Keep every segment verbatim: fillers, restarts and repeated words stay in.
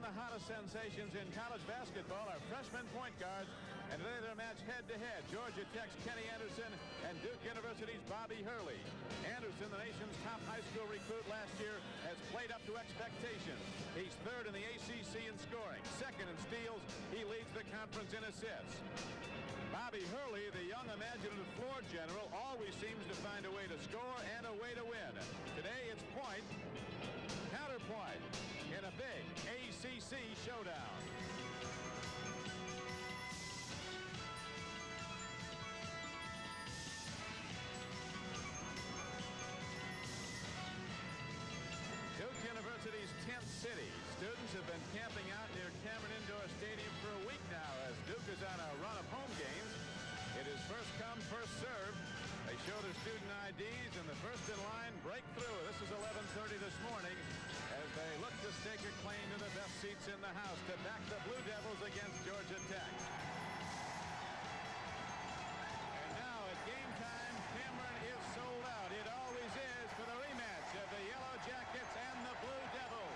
the hottest sensations in college basketball are freshman point guards, and today they're matched head-to-head. Georgia Tech's Kenny Anderson and Duke University's Bobby Hurley. Anderson, the nation's top high school recruit last year, has played up to expectations. He's third in the A C C in scoring, second in steals. He leads the conference in assists. Bobby Hurley, the young imaginative floor general, always seems to find a way to score and a way to win. Today it's point, counterpoint in a big A C C showdown. Duke University's tent city. Students have been camping out near Cameron Indoor Stadium for a week now as Duke is on a run of home games. It is first come, first served. They show their student I Ds, and the first in line break through. This is eleven thirty this morning as they look to stake a claim to the best seats in the house to back the Blue Devils against Georgia Tech. And now at game time, Cameron is sold out. It always is for the rematch of the Yellow Jackets and the Blue Devils.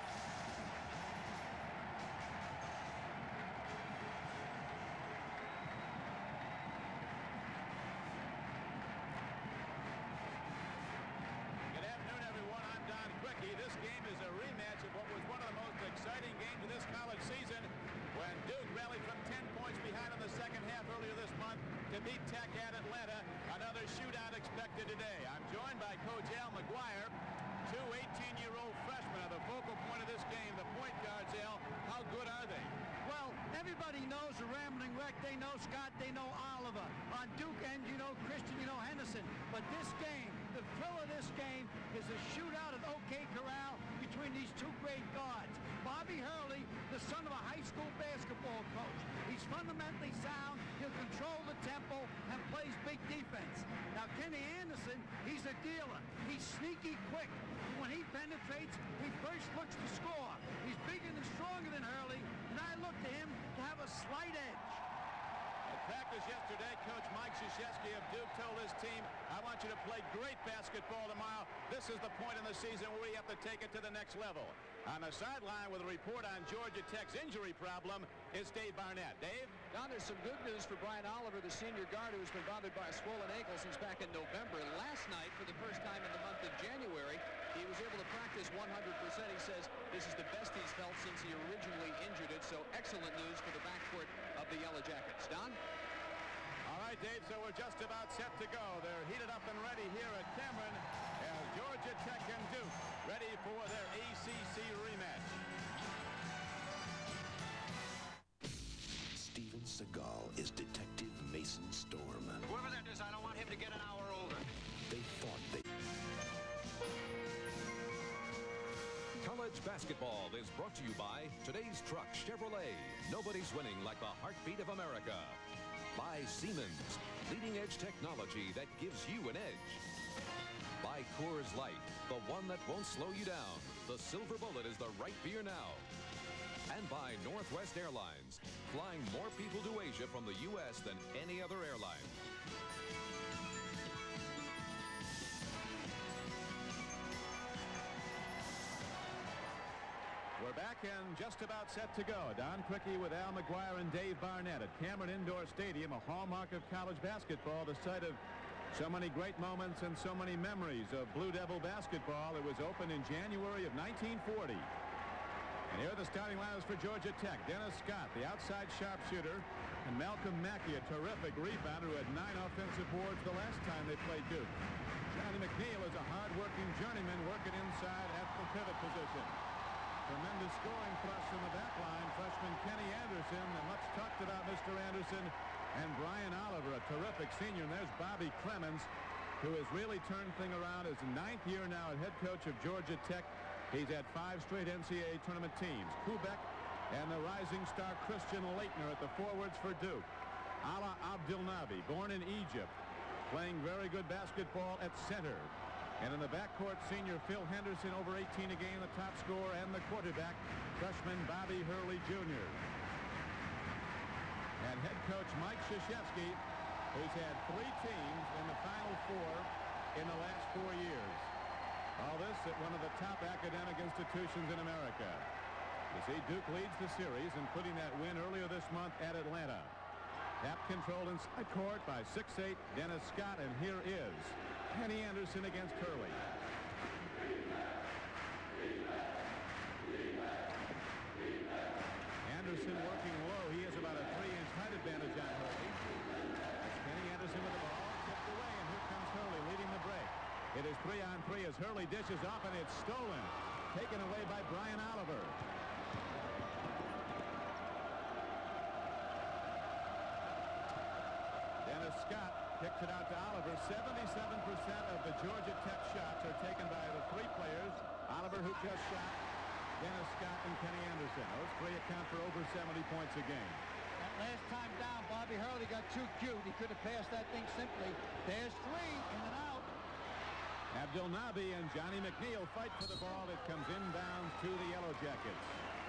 This game is a rematch of what was one of the most exciting games of this college season when Duke rallied from ten points behind in the second half earlier this month to beat Tech at Atlanta. Another shootout expected today. I'm joined by Coach Al McGuire. Two eighteen-year-old freshmen are the focal point of this game. The point guards, Al, how good are they? Well, everybody knows the Rambling Wreck. They know Scott. They know Oliver. On Duke end, you know Christian, you know Henderson. But this game, the thrill of this game is a shootout at OK Corral between these two great guards. Bobby Hurley, the son of a high school basketball coach. He's fundamentally sound. He'll control the tempo and plays big defense. Now, Kenny Anderson, he's a dealer. He's sneaky quick. When he penetrates, he first looks to score. He's bigger and stronger than Hurley, and I look to him to have a slight edge. At practice yesterday, Coach Mike Krzyzewski of Duke told his team, I want you to play great basketball tomorrow. This is the point in the season where we have to take it to the next level. On the sideline with a report on Georgia Tech's injury problem is Dave Barnett. Dave? Don, there's some good news for Brian Oliver, the senior guard who has been bothered by a swollen ankle since back in November. Last night, for the first time in the month of January, he was able to practice one hundred percent. He says this is the best he's felt since he originally injured it. So excellent news for the backcourt of the Yellow Jackets. Don? All right, Dave, so we're just about set to go. They're heated up and ready here at Cameron as Georgia Tech and Duke ready for their A C C rematch. Steven Seagal is Detective Mason Storm. Whoever that is, I don't want him to get an hour older. They thought they... College basketball is brought to you by today's truck, Chevrolet. Nobody's winning like the heartbeat of America. By Siemens, leading-edge technology that gives you an edge. By Coors Light, the one that won't slow you down. The Silver Bullet is the right beer now. And by Northwest Airlines, flying more people to Asia from the U S than any other airline. We're back and just about set to go. Don Criqui with Al McGuire and Dave Barnett at Cameron Indoor Stadium, a hallmark of college basketball, the site of so many great moments and so many memories of Blue Devil basketball. It was opened in January of nineteen forty. And here are the starting lineups for Georgia Tech. Dennis Scott, the outside sharpshooter, and Malcolm Mackey, a terrific rebounder who had nine offensive boards the last time they played Duke. Johnny McNeil is a hard-working journeyman working inside at the pivot position. Tremendous scoring thrust in the back line. Freshman Kenny Anderson, and much talked about Mister Anderson, and Brian Oliver, a terrific senior. And there's Bobby Clemens, who has really turned things around. His ninth year now as head coach of Georgia Tech. He's had five straight N C double A tournament teams. Kubek and the rising star Christian Laettner at the forwards for Duke. Ala Abdelnabi, born in Egypt, playing very good basketball at center. And in the backcourt, senior Phil Henderson, over eighteen a game, the top scorer, and the quarterback, freshman Bobby Hurley, Junior And head coach Mike Krzyzewski, who's had three teams in the Final Four in the last four years. All this at one of the top academic institutions in America. You see, Duke leads the series, including that win earlier this month at Atlanta. Tap controlled inside court by six eight Dennis Scott, and here is Kenny Anderson against Hurley. Anderson working low. He has about a three-inch height advantage on Hurley. That's Kenny Anderson with the ball. Tipped away, and here comes Hurley leading the break. It is three on three as Hurley dishes off, and it's stolen. Taken away by Brian Oliver. Dennis Scott kicks it out to Oliver. seventy-seven percent of the Georgia Tech shots are taken by the three players. Oliver, who just shot, Dennis Scott, and Kenny Anderson. Those three account for over seventy points a game. That last time down, Bobby Hurley got too cute. He could have passed that thing simply. There's three, in and out. Abdul Nabi and Johnny McNeil fight for the ball that comes inbounds to the Yellow Jackets.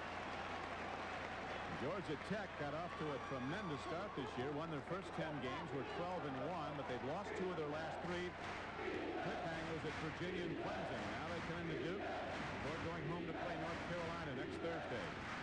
Georgia Tech got off to a tremendous start this year. Won their first ten games, were twelve and one, but they've lost two of their last three. Cliffhangers at Virginia and Clemson. Now they come into Duke before going home to play North Carolina next Thursday.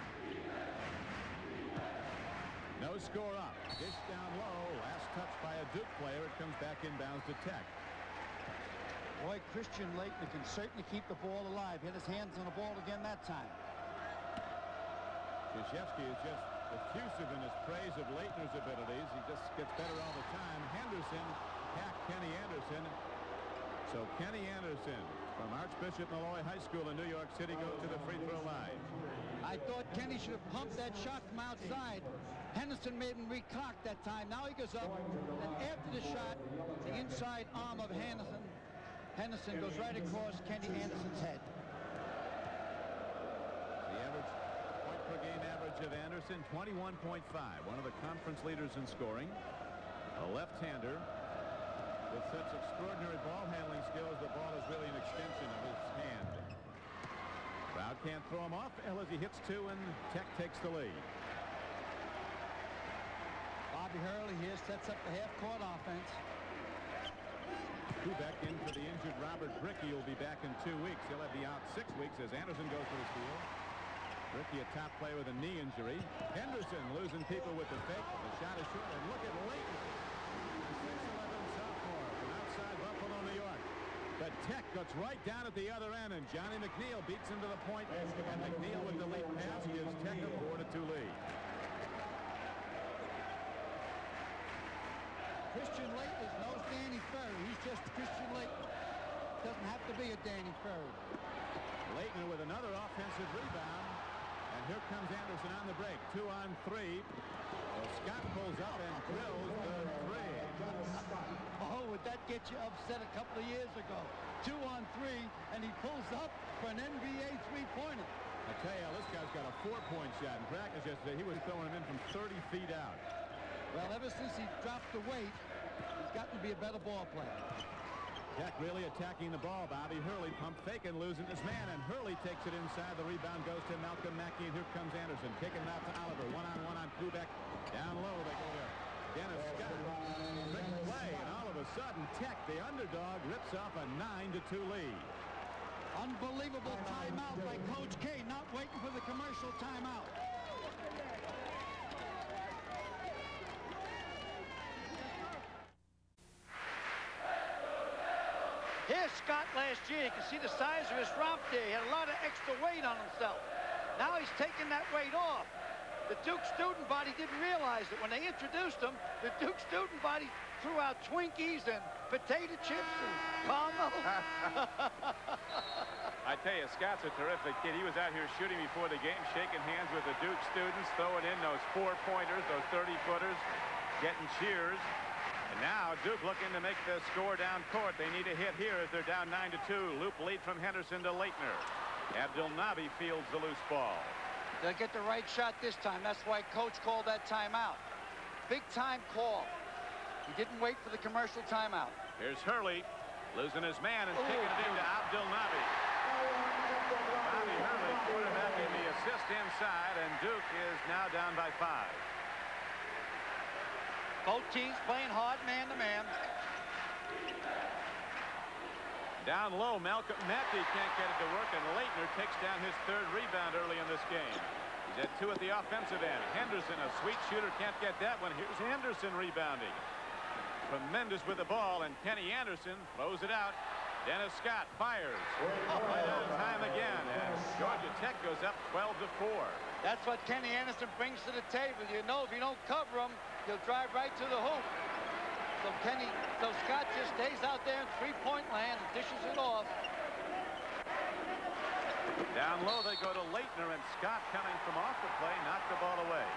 No score up. Dish down low. Last touch by a Duke player. It comes back inbounds to Tech. Boy, Christian Laettner can certainly keep the ball alive. Hit his hands on the ball again that time. Krzyzewski is just effusive in his praise of Laettner's abilities. He just gets better all the time. Henderson tapped Kenny Anderson. So Kenny Anderson from Archbishop Malloy High School in New York City goes to the free throw line. I thought Kenny should have pumped that shot from outside. Henderson made him recock that time. Now he goes up, and after the shot, the inside arm of Henderson, Henderson goes right across Kenny Anderson's head. The average point per game average of Anderson, twenty-one point five. One of the conference leaders in scoring. A left-hander with such extraordinary ball handling skills. The ball is really an extension of his hand. Crowd can't throw him off as he hits two, and Tech takes the lead. Bobby Hurley here sets up the half-court offense. Kubek in for the injured Robert Brickey. Will be back in two weeks. He'll have the out six weeks as Anderson goes to the field. Brickey, a top player with a knee injury. Henderson losing people with the fake. The shot is short, and look at Laettner. six eleven sophomore from outside Buffalo, New York. But Tech gets right down at the other end, and Johnny McNeil beats him to the point, and McNeil with the lead pass gives Tech a four to two lead. Christian Laettner knows Danny Ferry. He's just Christian Laettner. Doesn't have to be a Danny Ferry. Laettner with another offensive rebound. And here comes Anderson on the break. Two on three. Well, Scott pulls up and drills the three. Oh, would that get you upset a couple of years ago? Two on three, and he pulls up for an N B A three-pointer. I tell you, this guy's got a four-point shot. In practice yesterday, he was throwing him in from thirty feet out. Well, ever since he dropped the weight, he's gotten to be a better ball player. Tech really attacking the ball. Bobby Hurley pump faking, losing his man, and Hurley takes it inside. The rebound goes to Malcolm Mackey, and here comes Anderson. Kicking it out to Oliver. One-on-one on Kubek. Down low, they go to Dennis Scott. Big play, and all of a sudden, Tech, the underdog, rips off a nine to two lead. Unbelievable timeout by Coach K, not waiting for the commercial timeout. Here's Scott last year. You can see the size of his romp there. He had a lot of extra weight on himself. Now he's taking that weight off. The Duke student body didn't realize that when they introduced him, the Duke student body threw out Twinkies and potato chips and caramel. I tell you, Scott's a terrific kid. He was out here shooting before the game, shaking hands with the Duke students, throwing in those four-pointers, those thirty-footers, getting cheers. And now Duke looking to make the score down court. They need a hit here as they're down nine to two. Loop lead from Henderson to Laettner. Abdul Nabi fields the loose ball. They'll get the right shot this time. That's why Coach called that timeout. Big time call. He didn't wait for the commercial timeout. Here's Hurley losing his man and kicking it into Abdul Nabi. Bobby Hurley quarterbacking the assist inside, and Duke is now down by five. Both teams playing hard man to man. Down low, Malcolm Mackey can't get it to work, and Laettner takes down his third rebound early in this game. He's at two at the offensive end. Henderson, a sweet shooter, can't get that one. Here's Henderson rebounding. Tremendous with the ball, and Kenny Anderson throws it out. Dennis Scott fires. Oh, right on time again, and Georgia Tech goes up twelve to four. That's what Kenny Anderson brings to the table. You know, if you don't cover him, he'll drive right to the hoop. So Kenny, so Scott just stays out there in three-point land and dishes it off. Down low, they go to Laettner, and Scott, coming from off the play, knocked the ball away.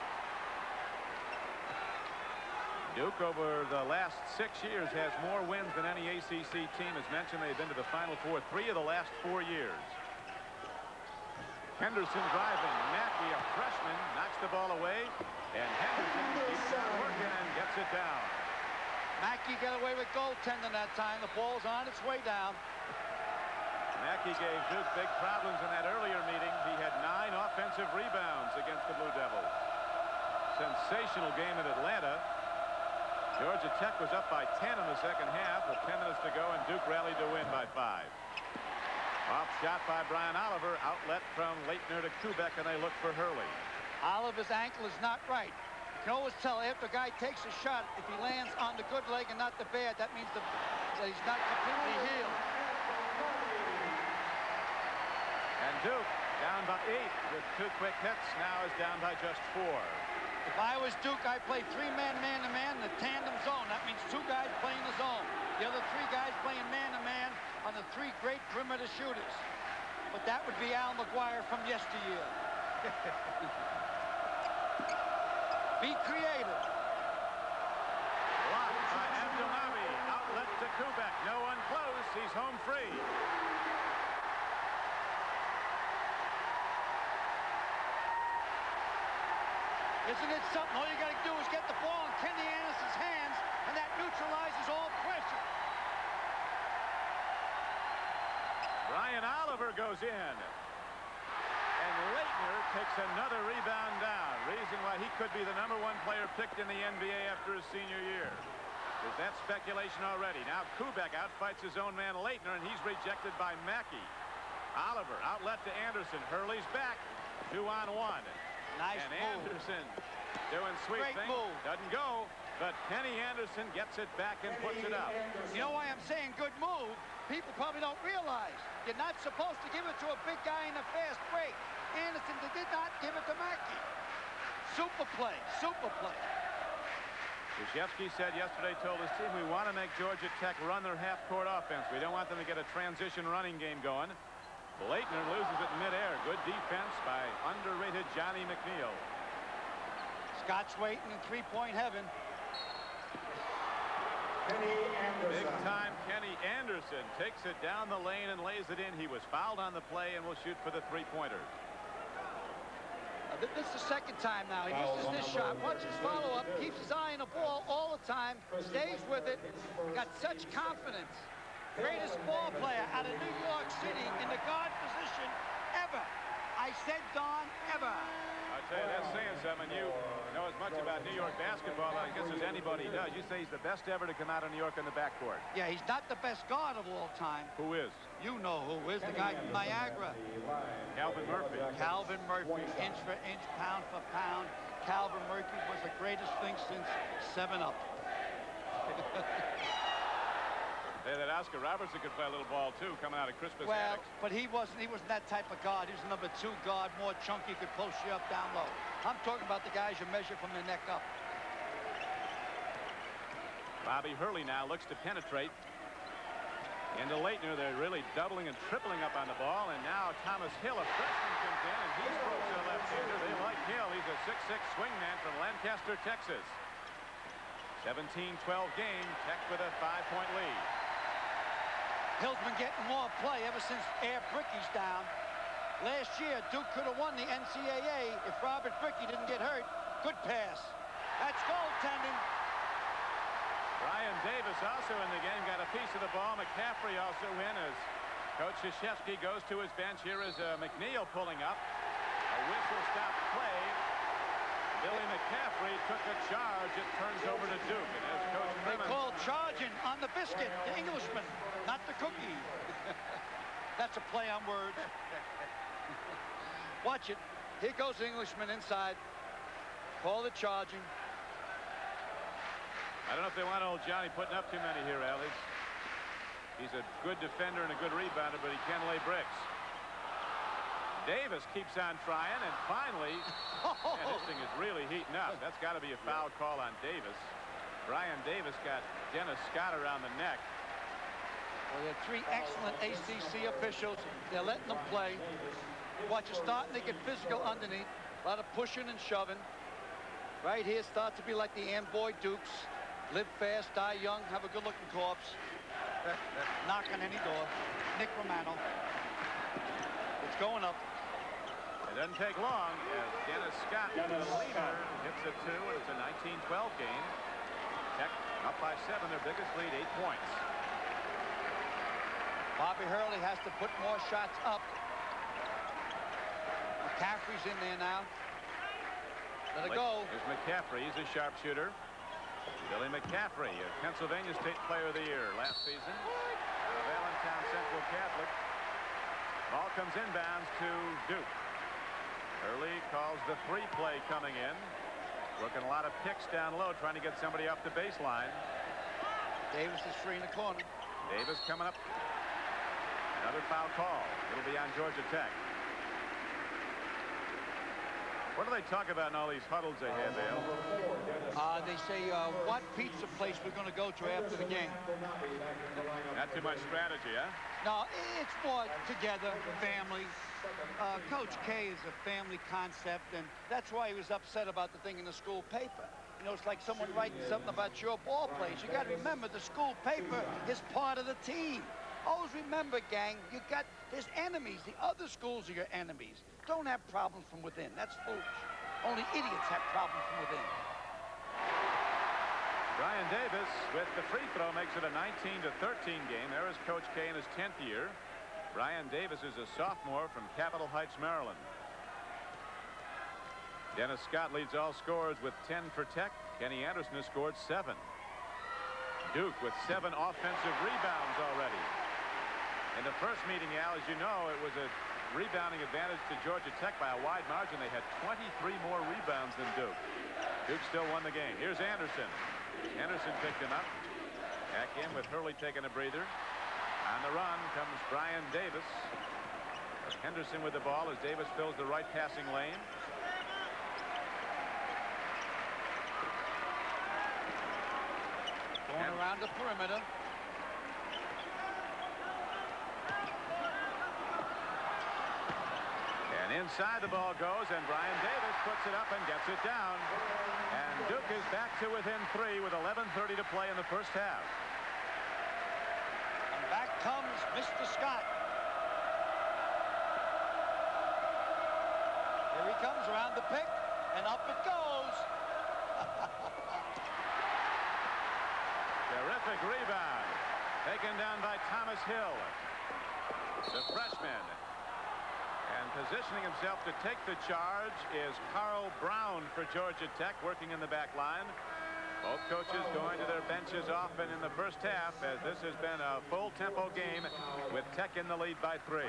Duke, over the last six years, has more wins than any A C C team. As mentioned, they've been to the Final Four three of the last four years. Henderson driving. Mackey, a freshman, knocks the ball away, and Henderson keeps on working and gets it down. Mackey got away with goaltending that time. The ball's on its way down. Mackey gave Duke big problems in that earlier meeting. He had nine offensive rebounds against the Blue Devils. Sensational game in Atlanta. Georgia Tech was up by ten in the second half with ten minutes to go, and Duke rallied to win by five. Off shot by Brian Oliver. Outlet from Laettner to Kubek, and they look for Hurley. Oliver's ankle is not right. You can always tell after a guy takes a shot, if he lands on the good leg and not the bad, that means the, that he's not completely healed. And Duke, down by eight with two quick hits, now is down by just four. If I was Duke, I'd play three-man, man-to-man in the tandem zone. That means two guys playing the zone. The other three guys playing man-to-man on the three great perimeter shooters. But that would be Al McGuire from yesteryear. Be creative. Blocked by Abdelnaby. Outlet to Kubek. No one close. He's home free. Isn't it something? All you got to do is get the ball in Kenny Anderson's hands, and that neutralizes all pressure. Brian Oliver goes in. And Laettner takes another rebound down. Reason why he could be the number one player picked in the N B A after his senior year. There's that speculation already. Now Kubek outfights his own man Laettner, and he's rejected by Mackey. Oliver outlet to Anderson. Hurley's back. Two on one. Nice and move. Anderson doing sweet Great things. move. Doesn't go, but Kenny Anderson gets it back and puts it up. You know why I'm saying good move? People probably don't realize you're not supposed to give it to a big guy in a fast break. Anderson did not give it to Mackey. Super play, super play. Krzyzewski said yesterday, told his team, we want to make Georgia Tech run their half-court offense. We don't want them to get a transition running game going. Laettner loses it midair. Good defense by underrated Johnny McNeil. Scott's waiting in three-point heaven. Big time Kenny Anderson takes it down the lane and lays it in. He was fouled on the play and will shoot for the three-pointer. Uh, this is the second time now. He misses this shot. Watch his follow-up. Keeps his eye on the ball all the time. Stays with it. Got such confidence. Greatest ball player out of New York City in the guard position ever. I said, Don, ever. I tell you, that's saying something. You know as much about New York basketball, I guess, as anybody does. You say he's the best ever to come out of New York in the backcourt. Yeah, he's not the best guard of all time. Who is? You know who is. The guy from Niagara. Calvin Murphy. Calvin Murphy, inch for inch, pound for pound. Calvin Murphy was the greatest thing since seven up. Hey, that Oscar Robertson could play a little ball too, coming out of Crispus Well, Attucks. but he wasn't. He wasn't that type of guard. He was a number two guard, more chunky, could post you up down low. I'm talking about the guys you measure from the neck up. Bobby Hurley now looks to penetrate into Laettner. They're really doubling and tripling up on the ball, and now Thomas Hill, a freshman, comes in, and he's broke a left-hander. They like Hill. He's a six six swingman from Lancaster, Texas. seventeen twelve game. Tech with a five-point lead. Hill's been getting more play ever since Air Bricky's down. Last year, Duke could have won the N C A A if Robert Bricky didn't get hurt. Good pass. That's goaltending. Brian Davis also in the game, got a piece of the ball. McCaffrey also in as Coach Krzyzewski goes to his bench. Here is uh, McNeil pulling up. A whistle stop play. Billy McCaffrey took a charge. It turns over to Duke. And as Coach They Clemens, call charging on the biscuit, the Englishman, not the cookie. That's a play on words. Watch it. Here goes the Englishman inside. Call it charging. I don't know if they want old Johnny putting up too many here, Alex. He's a good defender and a good rebounder, but he can lay bricks. Davis keeps on trying, and finally, man, this thing is really heating up. That's got to be a foul call on Davis. Brian Davis got Dennis Scott around the neck. Well, there are three excellent A C C officials. They're letting them play. Watch, it's starting to get physical underneath. A lot of pushing and shoving. Right here starts to be like the Amboy Dukes. Live fast, die young, have a good-looking corpse. Knock on any door. Nick Romano. It's going up. It doesn't take long as Dennis Scott, the leader, hits a two, and it's a nineteen twelve game. Tech up by seven, their biggest lead, eight points. Bobby Hurley has to put more shots up. McCaffrey's in there now. Let it go. Here's McCaffrey. He's a sharpshooter. Billy McCaffrey, a Pennsylvania State Player of the Year last season. Out of Allentown Central Catholic. Ball comes inbounds to Duke. Hurley calls the three play coming in. Working a lot of picks down low, trying to get somebody off the baseline. Davis is free in the corner. Davis coming up. Another foul call. It'll be on Georgia Tech. What do they talk about in all these huddles they have, Dale? Uh, they say, uh, what pizza place we're going to go to after the game. Not too much strategy, huh? No, it's more together, family. Uh, Coach K is a family concept, and that's why he was upset about the thing in the school paper. You know, it's like someone writing something about your ball plays. You got to remember, the school paper is part of the team. Always remember, gang, you got, there's enemies. The other schools are your enemies. Don't have problems from within. That's foolish. Only idiots have problems from within. Brian Davis with the free throw makes it a nineteen to thirteen game. There is Coach K in his tenth year. Brian Davis is a sophomore from Capitol Heights, Maryland. Dennis Scott leads all scorers with ten for Tech. Kenny Anderson has scored seven. Duke with seven offensive rebounds already. In the first meeting, Al, as you know, it was a rebounding advantage to Georgia Tech by a wide margin. They had twenty-three more rebounds than Duke. Duke still won the game. Here's Anderson. Anderson picked him up. Back in with Hurley taking a breather. On the run comes Brian Davis. Henderson with the ball as Davis fills the right passing lane. Going and around the perimeter. And inside the ball goes, and Brian Davis puts it up and gets it down. And Duke is back to within three with eleven thirty to play in the first half. And back comes Mister Scott. Here he comes around the pick, and up it goes. Terrific rebound. Taken down by Thomas Hill, the freshman. And positioning himself to take the charge is Carl Brown for Georgia Tech, working in the back line. Both coaches going to their benches often in the first half, as this has been a full tempo game with Tech in the lead by three.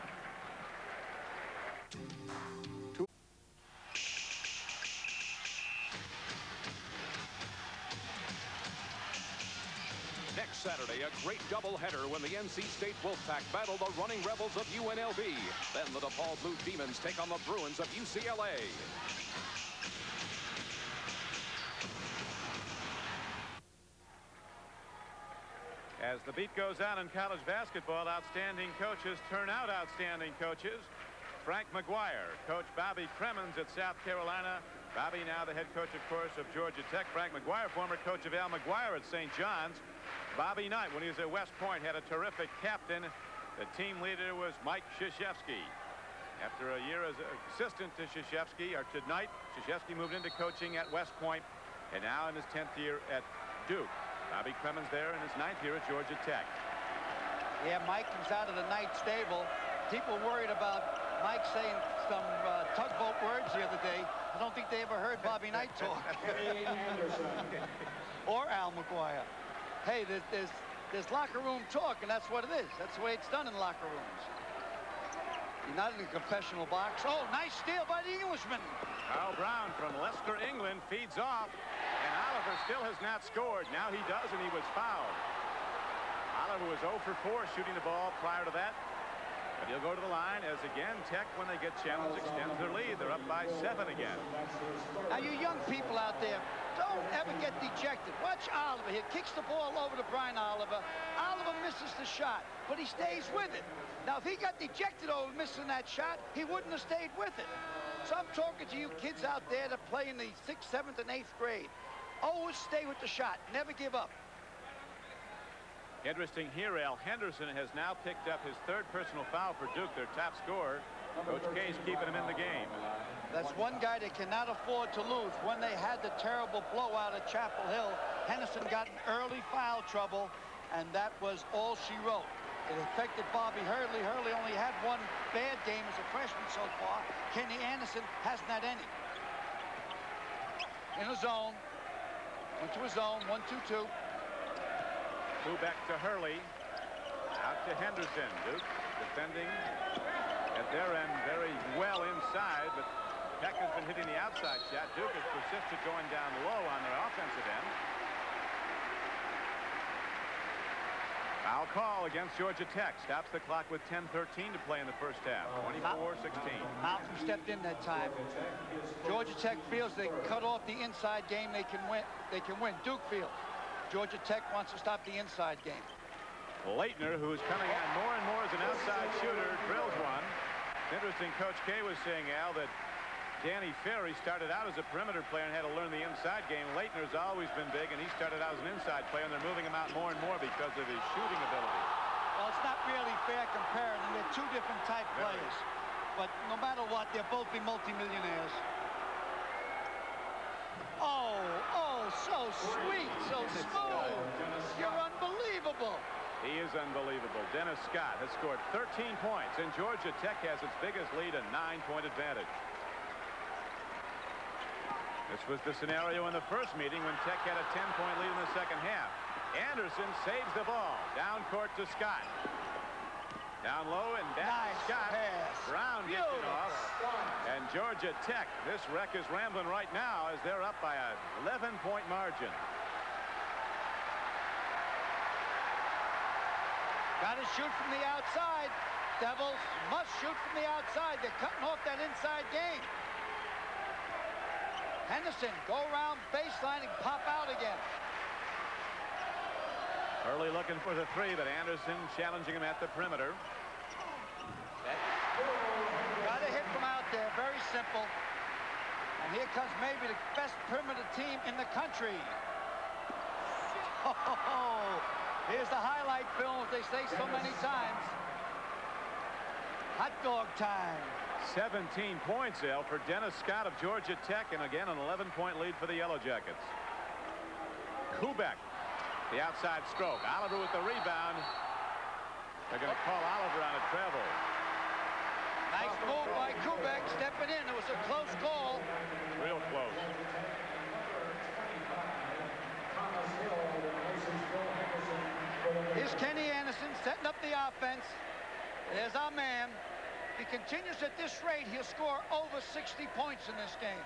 Next Saturday, a great doubleheader when the N C State Wolfpack battle the running Rebels of U N L V. Then the DePaul Blue Demons take on the Bruins of U C L A. As the beat goes on in college basketball, outstanding coaches turn out outstanding coaches. Frank McGuire, Coach Bobby Cremins at South Carolina. Bobby now the head coach, of course, of Georgia Tech. Frank McGuire, former coach of Al McGuire at Saint John's. Bobby Knight, when he was at West Point, had a terrific captain. The team leader was Mike Krzyzewski. After a year as assistant to Krzyzewski, or to Knight, Krzyzewski moved into coaching at West Point, and now in his tenth year at Duke. Bobby Cremins there in his ninth year at Georgia Tech. Yeah, Mike comes out of the Knight stable. People worried about Mike saying some uh, tugboat words the other day. I don't think they ever heard Bobby Knight talk. Or Al McGuire. Hey, there's, there's, there's locker room talk, and that's what it is. That's the way it's done in locker rooms. You're not in a confessional box. Oh, nice steal by the Englishman. Carl Brown from Leicester, England, feeds off, and Oliver still has not scored. Now he does, and he was fouled. Oliver was zero for four shooting the ball prior to that. But he'll go to the line as, again, Tech, when they get challenged, extends their lead. They're up by seven again. Now, you young people out there, don't ever get dejected. Watch Oliver here. Kicks the ball over to Brian Oliver. Oliver misses the shot, but he stays with it. Now, if he got dejected over missing that shot, he wouldn't have stayed with it. So I'm talking to you kids out there that play in the sixth, seventh, and eighth grade. Always stay with the shot. Never give up. Interesting here, Al Henderson has now picked up his third personal foul for Duke, their top scorer. Coach K's keeping him in the game. That's one guy they cannot afford to lose. When they had the terrible blowout at Chapel Hill, Henderson got in early foul trouble, and that was all she wrote. It affected Bobby Hurley. Hurley only had one bad game as a freshman so far. Kenny Anderson hasn't had any. In a zone. Went to a zone. One, two, two. Two back to Hurley. Out to Henderson. Duke defending at their end very well inside, but Tech has been hitting the outside shot. Duke has persisted going down low on their offensive end. Foul call against Georgia Tech. Stops the clock with ten thirteen to play in the first half. twenty-four sixteen. Malcolm stepped in that time. Georgia Tech feels they can cut off the inside game. They can win. They can win. Duke feels Georgia Tech wants to stop the inside game. Laettner, who's coming on more and more as an outside shooter, drills one. It's interesting, Coach K was saying, Al, that Danny Ferry started out as a perimeter player and had to learn the inside game. Laettner's always been big, and he started out as an inside player, and they're moving him out more and more because of his shooting ability. Well, it's not really fair comparing them. They're two different type Very. players. But no matter what, they'll both be multimillionaires. Oh, oh, so sweet, so smooth. You're unbelievable. He is unbelievable. Dennis Scott has scored thirteen points, and Georgia Tech has its biggest lead, a nine-point advantage. This was the scenario in the first meeting when Tech had a ten-point lead in the second half. Anderson saves the ball. Down court to Scott. Down low and back Nice to Scott. pass. Brown gets it off. And Georgia Tech, this wreck is rambling right now as they're up by an eleven-point margin. Got to shoot from the outside. Devils must shoot from the outside. They're cutting off that inside game. Henderson, go around baseline and pop out again. Hurley looking for the three, but Anderson challenging him at the perimeter. Got to hit from out there. Very simple. And here comes maybe the best perimeter team in the country. Oh, here's the highlight film, as they say so many times. Hot dog time. seventeen points, Al, for Dennis Scott of Georgia Tech, and again an eleven-point lead for the Yellow Jackets. Kubek, the outside stroke. Oliver with the rebound. They're going to call Oliver on a travel. Nice move by Kubek, stepping in. It was a close call. Real close. Here's Kenny Anderson setting up the offense. There's our man. If he continues at this rate, he'll score over sixty points in this game.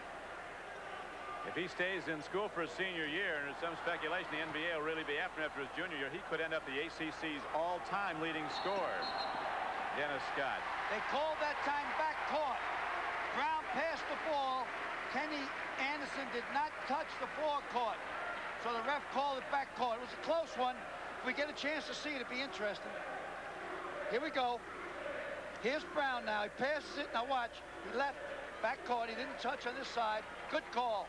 If he stays in school for his senior year, and there's some speculation the N B A will really be after him after his junior year, he could end up the A C C's all-time leading scorer. Dennis Scott. They called that time back court. Brown passed the ball. Kenny Anderson did not touch the forecourt. So the ref called it back court. It was a close one. If we get a chance to see it, it'd be interesting. Here we go. Here's Brown now. He passes it. Now watch. He left back court. He didn't touch on this side. Good call.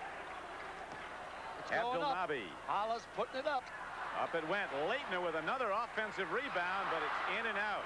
It's going up. Abdel-Nabi. Holla's putting it up. Up it went. Laettner with another offensive rebound, but it's in and out.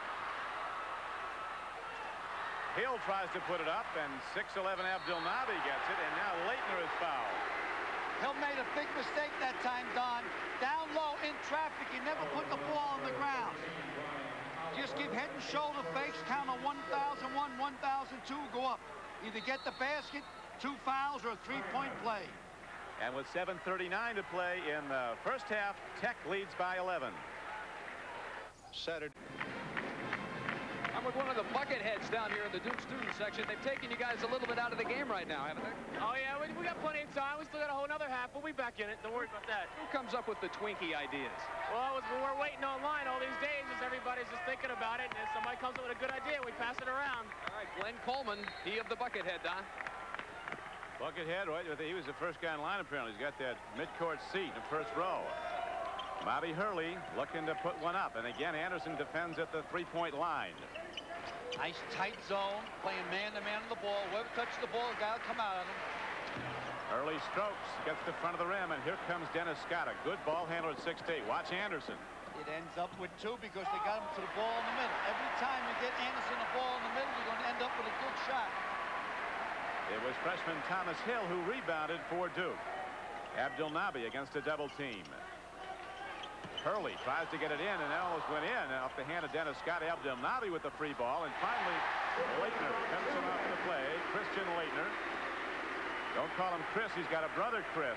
Hill tries to put it up, and six eleven Abdel-Nabi gets it, and now Laettner is fouled. Hill made a big mistake that time, Don. Down low in traffic. He never put the ball on the ground. Just give head and shoulder fakes, count a one thousand one thousand two go up. Either get the basket, two fouls, or a three-point play. And with seven thirty-nine to play in the first half, Tech leads by eleven. Saturday. I'm with one of the bucket heads down here in the Duke student section. They've taken you guys a little bit out of the game right now, haven't they? Oh, yeah, we, we got plenty of time. We still got a whole other half. We'll be back in it. Don't worry about that. Who comes up with the Twinkie ideas? Well, it's, when we're waiting online all these days, just everybody's just thinking about it, and if somebody comes up with a good idea, we pass it around. All right, Glenn Coleman, he of the bucket head, Don. Buckethead, right? He was the first guy in line, apparently. He's got that midcourt seat in the first row. Bobby Hurley looking to put one up. And again, Anderson defends at the three-point line. Nice tight zone, playing man-to-man on the ball. Whoever touches the ball, the guy will come out on him. Early strokes, gets to the front of the rim, and here comes Dennis Scott, a good ball handler at six eight. Watch Anderson. It ends up with two because they got him to the ball in the middle. Every time you get Anderson the ball in the middle, you're going to end up with a good shot. It was freshman Thomas Hill who rebounded for Duke. Abdul Nabi against a double team. Hurley tries to get it in and almost went in off the hand of Dennis Scott. Abdul Nabi with the free ball, and finally Laettner comes him off the play. Christian Laettner. Don't call him Chris, he's got a brother Chris.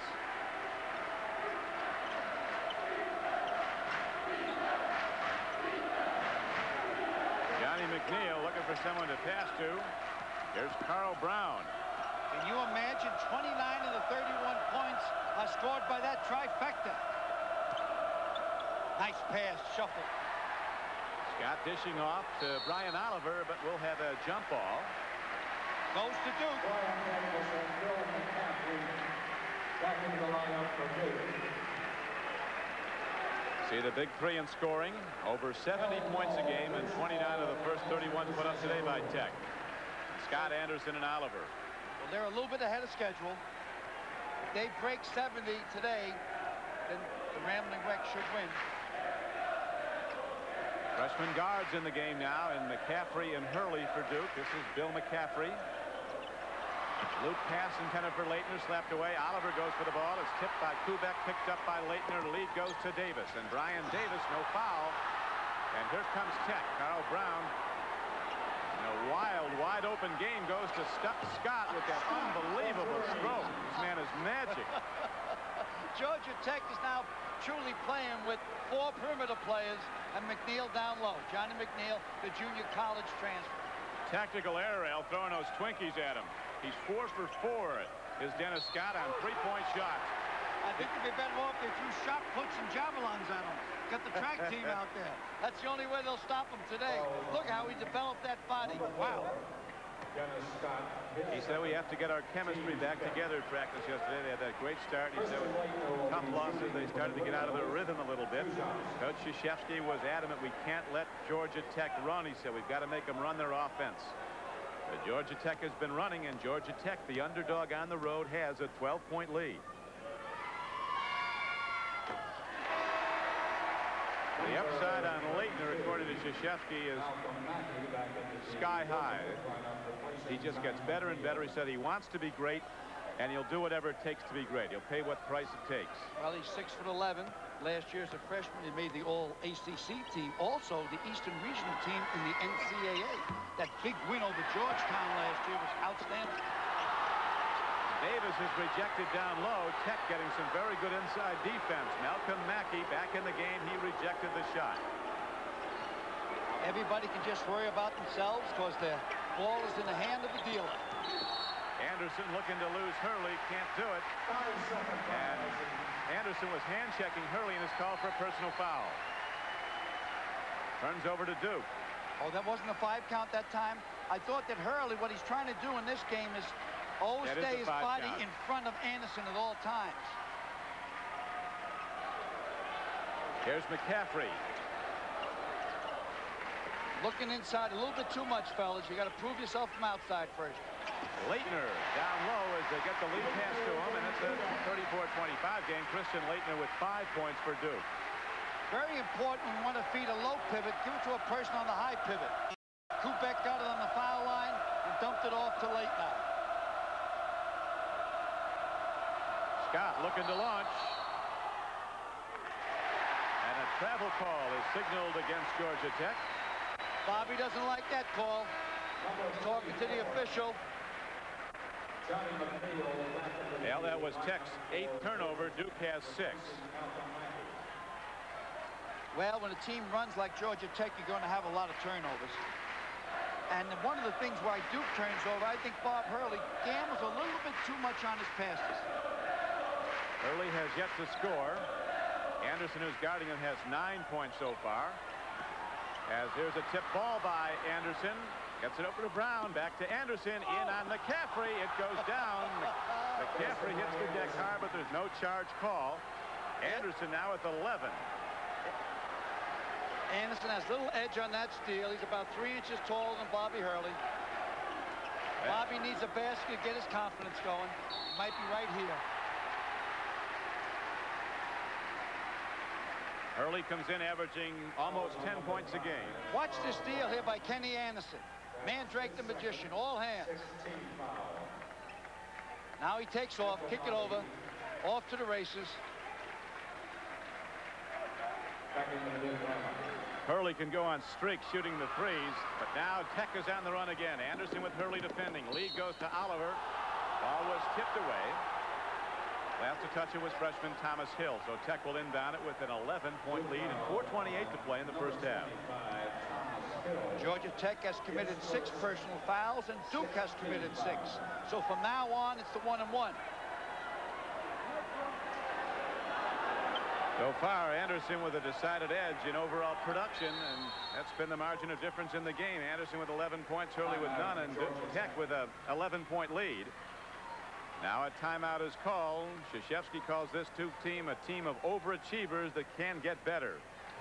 Johnny McNeil looking for someone to pass to. Here's Carl Brown. Can you imagine twenty-nine of the thirty-one points are scored by that trifecta? Nice pass, shuffle. Scott dishing off to Brian Oliver, but we'll have a jump ball. Goes to Duke. See the big three in scoring. Over seventy points a game, and twenty-nine of the first thirty-one put up today by Tech. Scott, Anderson, and Oliver. Well, they're a little bit ahead of schedule. If they break seventy today, then the Rambling Wreck should win. Freshman guards in the game now, and McCaffrey and Hurley for Duke. This is Bill McCaffrey. Loop pass intended for Laettner, slapped away. Oliver goes for the ball. It's tipped by Kubek, picked up by Laettner. The lead goes to Davis, and Brian Davis, no foul. And here comes Tech. Carl Brown. And a wild, wide open game goes to Stuck Scott with that unbelievable stroke. This man is magic. Georgia Tech is now truly playing with four perimeter players and McNeil down low. Johnny McNeil, the junior college transfer. Tactical error, Al, throwing those Twinkies at him. He's four for four. Is Dennis Scott on three-point shots. I think it'd be better off if they threw shot puts and javelins at him. Got the track team out there. That's the only way they'll stop him today. Look how he developed that body. Wow. He said we have to get our chemistry back together at practice yesterday. They had that great start. He said with tough losses, they started to get out of their rhythm a little bit. Coach Krzyzewski was adamant we can't let Georgia Tech run. He said we've got to make them run their offense. But Georgia Tech has been running, and Georgia Tech, the underdog on the road, has a twelve-point lead. The upside on Laettner, according to Krzyzewski, is sky high. He just gets better and better. He said he wants to be great, and he'll do whatever it takes to be great. He'll pay what price it takes. Well, he's six foot eleven. Last year as a freshman, he made the all A C C team, also the Eastern Regional team in the N C A A. That big win over Georgetown last year was outstanding. Davis is rejected down low. Tech getting some very good inside defense. Malcolm Mackey back in the game. He rejected the shot. Everybody can just worry about themselves because their ball is in the hand of the dealer. Anderson looking to lose Hurley. Can't do it. And Anderson was hand-checking Hurley in his call for a personal foul. Turns over to Duke. Oh, that wasn't a five count that time. I thought that Hurley, what he's trying to do in this game is always That stay is his body count. in front of Anderson at all times. Here's McCaffrey. Looking inside a little bit too much, fellas. You got to prove yourself from outside first. Laettner down low as they get the lead pass to him, and it's a thirty-four twenty-five game. Christian Laettner with five points for Duke. Very important when you want to feed a low pivot. Give it to a person on the high pivot. Kubek got it on the foul line and dumped it off to Laettner. Scott looking to launch. And a travel call is signaled against Georgia Tech. Bobby doesn't like that call. Talking to the official. Well, that was Tech's eighth turnover. Duke has six. Well, when a team runs like Georgia Tech, you're going to have a lot of turnovers. And one of the things why Duke turns over, I think Bob Hurley gambles a little bit too much on his passes. Hurley has yet to score. Anderson, who's guarding him, has nine points so far. As here's a tip ball by Anderson. Gets it over to Brown. Back to Anderson. In on McCaffrey. It goes down. McCaffrey hits the deck hard, but there's no charge call. Anderson now with eleven. Anderson has a little edge on that steal. He's about three inches taller than Bobby Hurley. Bobby needs a basket to get his confidence going. He might be right here. Hurley comes in averaging almost ten points a game. Watch this steal here by Kenny Anderson. Mandrake the magician, all hands. Now he takes off, kick it over, off to the races. Hurley can go on streak shooting the threes, but now Tech is on the run again. Anderson with Hurley defending. Lead goes to Oliver. Ball was tipped away. Last to touch it was freshman Thomas Hill, so Tech will inbound it with an eleven point lead and four twenty-eight to play in the first half. Georgia Tech has committed six personal fouls, and Duke has committed six. So from now on, it's the one and one. So far, Anderson with a decided edge in overall production, and that's been the margin of difference in the game. Anderson with eleven points, Hurley with none, and Tech with a eleven point lead. Now a timeout is called. Krzyzewski calls this Duke team a team of overachievers that can get better.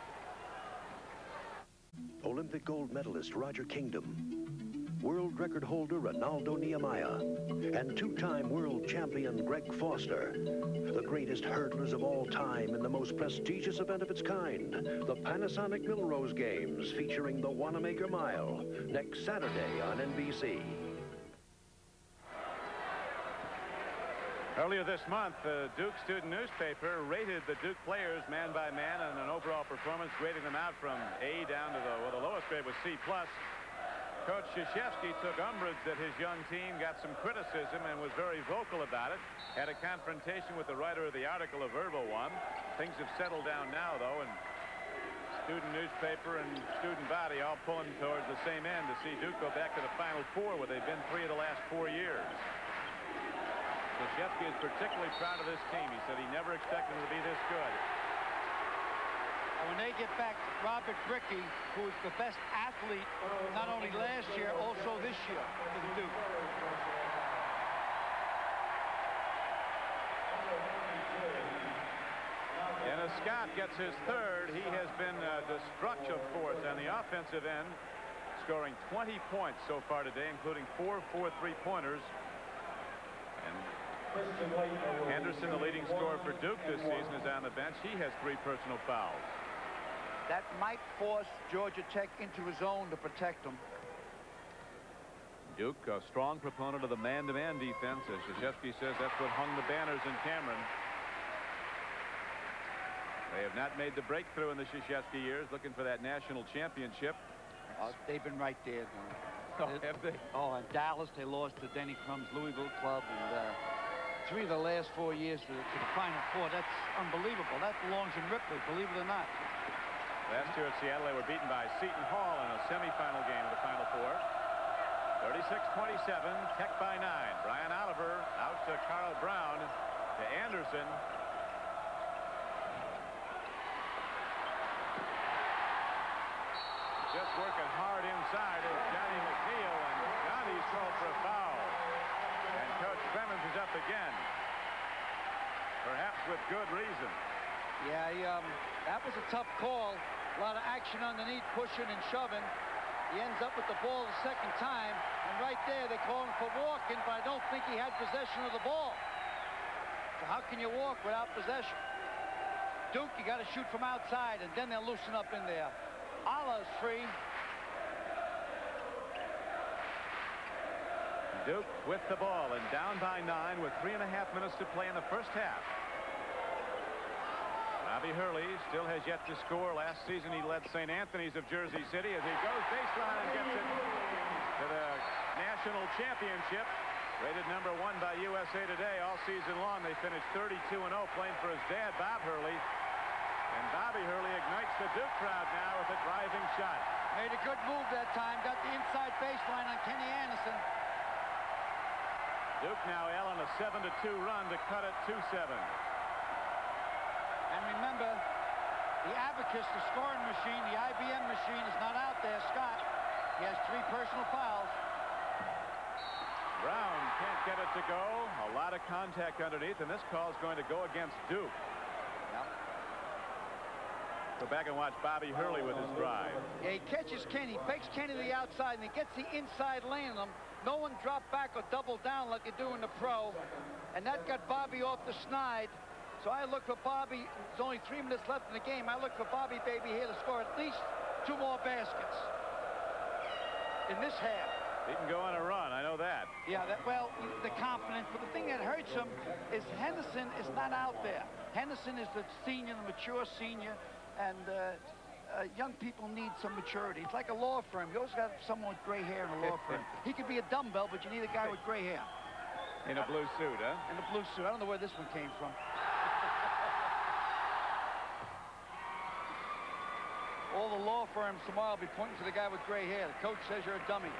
Olympic gold medalist Roger Kingdom, world record holder Ronaldo Nehemiah, and two-time world champion Greg Foster, the greatest hurdlers of all time in the most prestigious event of its kind, the Panasonic Millrose Games, featuring the Wanamaker Mile, next Saturday on N B C. Earlier this month, the Duke student newspaper rated the Duke players man by man on an overall performance, grading them out from A down to the, well, the lowest grade was C plus. Coach Krzyzewski took umbrage that his young team got some criticism and was very vocal about it. Had a confrontation with the writer of the article, a verbal one. Things have settled down now, though, and student newspaper and student body all pulling towards the same end to see Duke go back to the Final Four, where they've been three of the last four years. Krzyzewski is particularly proud of this team. He said he never expected them to be this good. And when they get back Robert Brickey, who is the best athlete not only last year, also this year for the Duke. And as Scott gets his third, he has been a destructive force on the offensive end, scoring twenty points so far today, including four four three-pointers. And Henderson, the leading scorer for Duke this season, is on the bench. He has three personal fouls. That might force Georgia Tech into his zone to protect them. Duke, a strong proponent of the man-to-man defense. As Krzyzewski says, that's what hung the banners in Cameron. They have not made the breakthrough in the Krzyzewski years, looking for that national championship. Uh, they've been right there. Oh, have they? Oh, in Dallas, they lost to Denny Crum's Louisville club, and uh, three of the last four years to, to the Final Four. That's unbelievable. That belongs in Ripley, believe it or not. Last year at Seattle, they were beaten by Seton Hall in a semifinal game of the Final Four. thirty-six twenty-seven, Tech by nine. Brian Oliver out to Carl Brown to Anderson. Just working hard inside is Johnny McNeil, and Johnny's called for a foul. And Coach Clemens is up again, perhaps with good reason. Yeah, he, um, that was a tough call. A lot of action underneath, pushing and shoving. He ends up with the ball the second time, and right there they call him for walking, but I don't think he had possession of the ball. So how can you walk without possession? Duke, you got to shoot from outside, and then they'll loosen up in there. Allah's free. Duke with the ball and down by nine with three and a half minutes to play in the first half. Bobby Hurley still has yet to score. Last season he led Saint Anthony's of Jersey City as he goes baseline and gets it. to the national championship. Rated number one by U S A Today all season long. They finished thirty-two and oh playing for his dad, Bob Hurley. And Bobby Hurley ignites the Duke crowd now with a driving shot. Made a good move that time. Got the inside baseline on Kenny Anderson. Duke now, Al, on a seven to two run to cut it two seven. And remember, the abacus, the scoring machine, the I B M machine is not out there. Scott, he has three personal fouls. Brown can't get it to go. A lot of contact underneath, and this call is going to go against Duke. Yep. Go back and watch Bobby Hurley with his drive. Yeah, he catches Kenny, fakes Kenny to the outside, and he gets the inside lane on him. No one dropped back or doubled down like you do in the pro, and that got Bobby off the snide. So I look for Bobby. There's only three minutes left in the game. I look for Bobby Baby here to score at least two more baskets in this half. He can go on a run, I know that. Yeah, that, well, the confidence. But the thing that hurts him is Henderson is not out there. Henderson is the senior, the mature senior, and uh, uh, young people need some maturity. It's like a law firm. You always got someone with gray hair in a law firm. He could be a dumbbell, but you need a guy with gray hair. In a blue suit, huh? In a blue suit. I don't know where this one came from. All the law firms tomorrow will be pointing to the guy with gray hair. The coach says you're a dummy.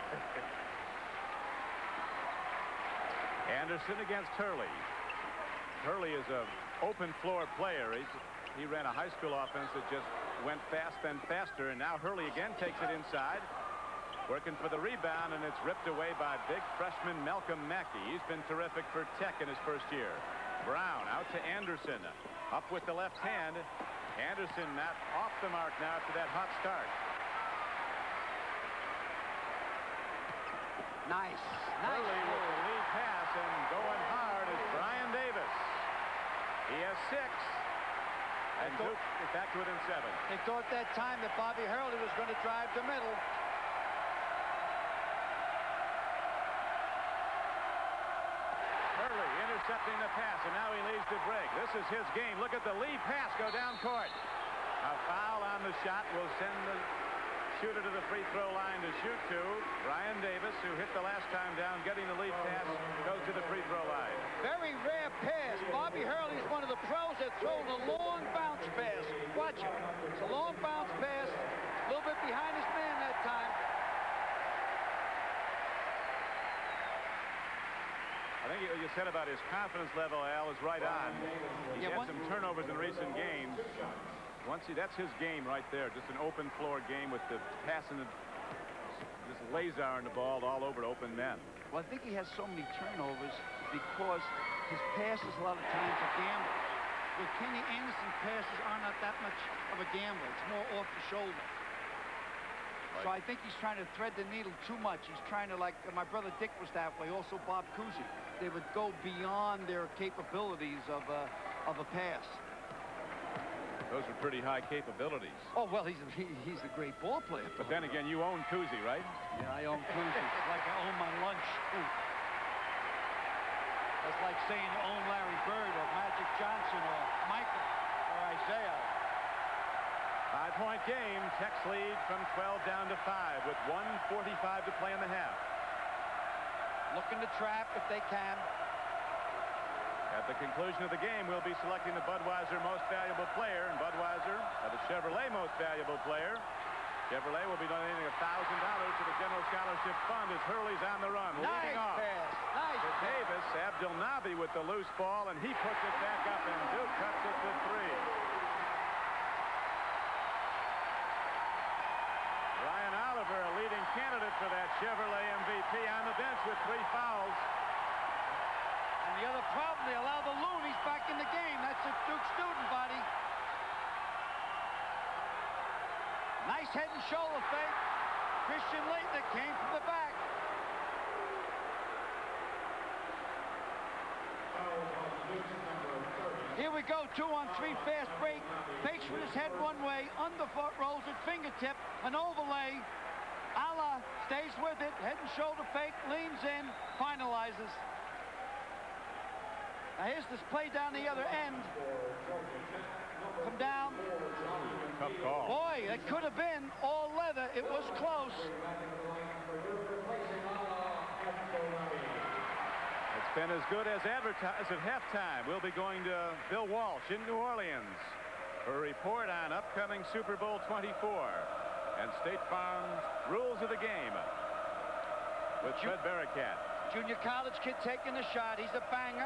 Anderson against Hurley. Hurley is an open floor player. He's, he ran a high school offense that just went fast and faster, and now Hurley again takes it inside. Working for the rebound, and it's ripped away by big freshman Malcolm Mackey. He's been terrific for Tech in his first year. Brown out to Anderson. Up with the left hand. Anderson not off the mark now after that hot start. Nice. Hurley Nice. with the lead pass, and going hard is Brian Davis. He has six. And Duke is back to within seven. They thought that time that Bobby Hurley was going to drive the middle. Hurley intercepting the pass, and now he leads the break. This is his game. Look at the lead pass go down court. A foul on the shot will send the shooter to the free throw line to shoot to. Brian Davis, who hit the last time down, getting the lead pass, goes to the free throw line. Very rare pass. Bobby Hurley is one of the pros that throws a long bounce pass. Watch it. It's a long bounce pass. A little bit behind his man that time. I think what you said about his confidence level, Al, is right on. He's Yeah, had one- some turnovers in recent games. Once he, that's his game right there. Just an open floor game with the passing, just laser on the ball all over to open men. Well, I think he has so many turnovers because his passes a lot of times are gambles. With Kenny Anderson's passes are not that much of a gamble. It's more off the shoulder. So I think he's trying to thread the needle too much. He's trying to, like uh, my brother Dick was that way. Also Bob Cousy. They would go beyond their capabilities of a of a pass. Those are pretty high capabilities. Oh well, he's a, he, he's a great ball player. But then again, you own Cousy, right? Yeah, I own Cousy. It's like I own my lunch. Ooh. That's like saying you own Larry Bird or Magic Johnson or Michael or Isaiah. Five-point game. Tech's lead from twelve down to five with one forty-five to play in the half. Looking to trap if they can. At the conclusion of the game, we'll be selecting the Budweiser Most Valuable Player, and Budweiser are the Chevrolet Most Valuable Player. Chevrolet will be donating one thousand dollars to the General Scholarship Fund as Hurley's on the run. Nice leading off. pass. Nice To pass. Davis, Abdel Nabi with the loose ball, and he puts it back up, and Duke cuts it to three. Ryan Oliver, a leading candidate for that Chevrolet M V P, on the bench with three fouls. And the other problem, they allow the loonies back in the game. That's a Duke student, buddy. Nice head and shoulder fake. Christian Laettner came from the back. Here we go, two on three fast break. Fakes with his head one way, underfoot rolls at fingertip, an overlay. Allah stays with it, head and shoulder fake, leans in, finalizes. Now here's this play down the other end. Come down. Tough call. Boy, it could have been all leather. It was close. been as good as advertised at halftime. We'll be going to Bill Walsh in New Orleans for a report on upcoming Super Bowl twenty-four and State Farm's rules of the game with Fred Barakat. Junior college kid taking the shot. He's a banger.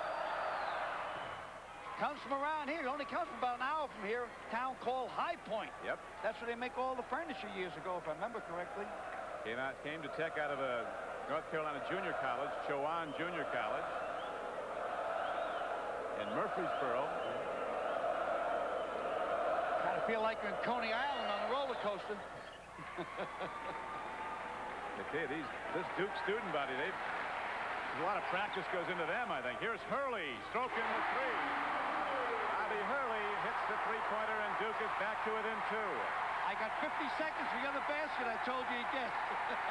Comes from around here. He only comes from about an hour from here. Town called High Point. Yep. That's where they make all the furniture years ago, if I remember correctly. Came out, came to Tech out of a North Carolina Junior College, Chowan Junior College, in Murfreesboro. Kind of feel like you're in Coney Island on a roller coaster. Okay, these this Duke student body, they a lot of practice goes into them, I think. Here's Hurley stroking the three. Bobby Hurley hits the three-pointer, and Duke is back to within two. I got fifty seconds for the other basket I told you he'd get.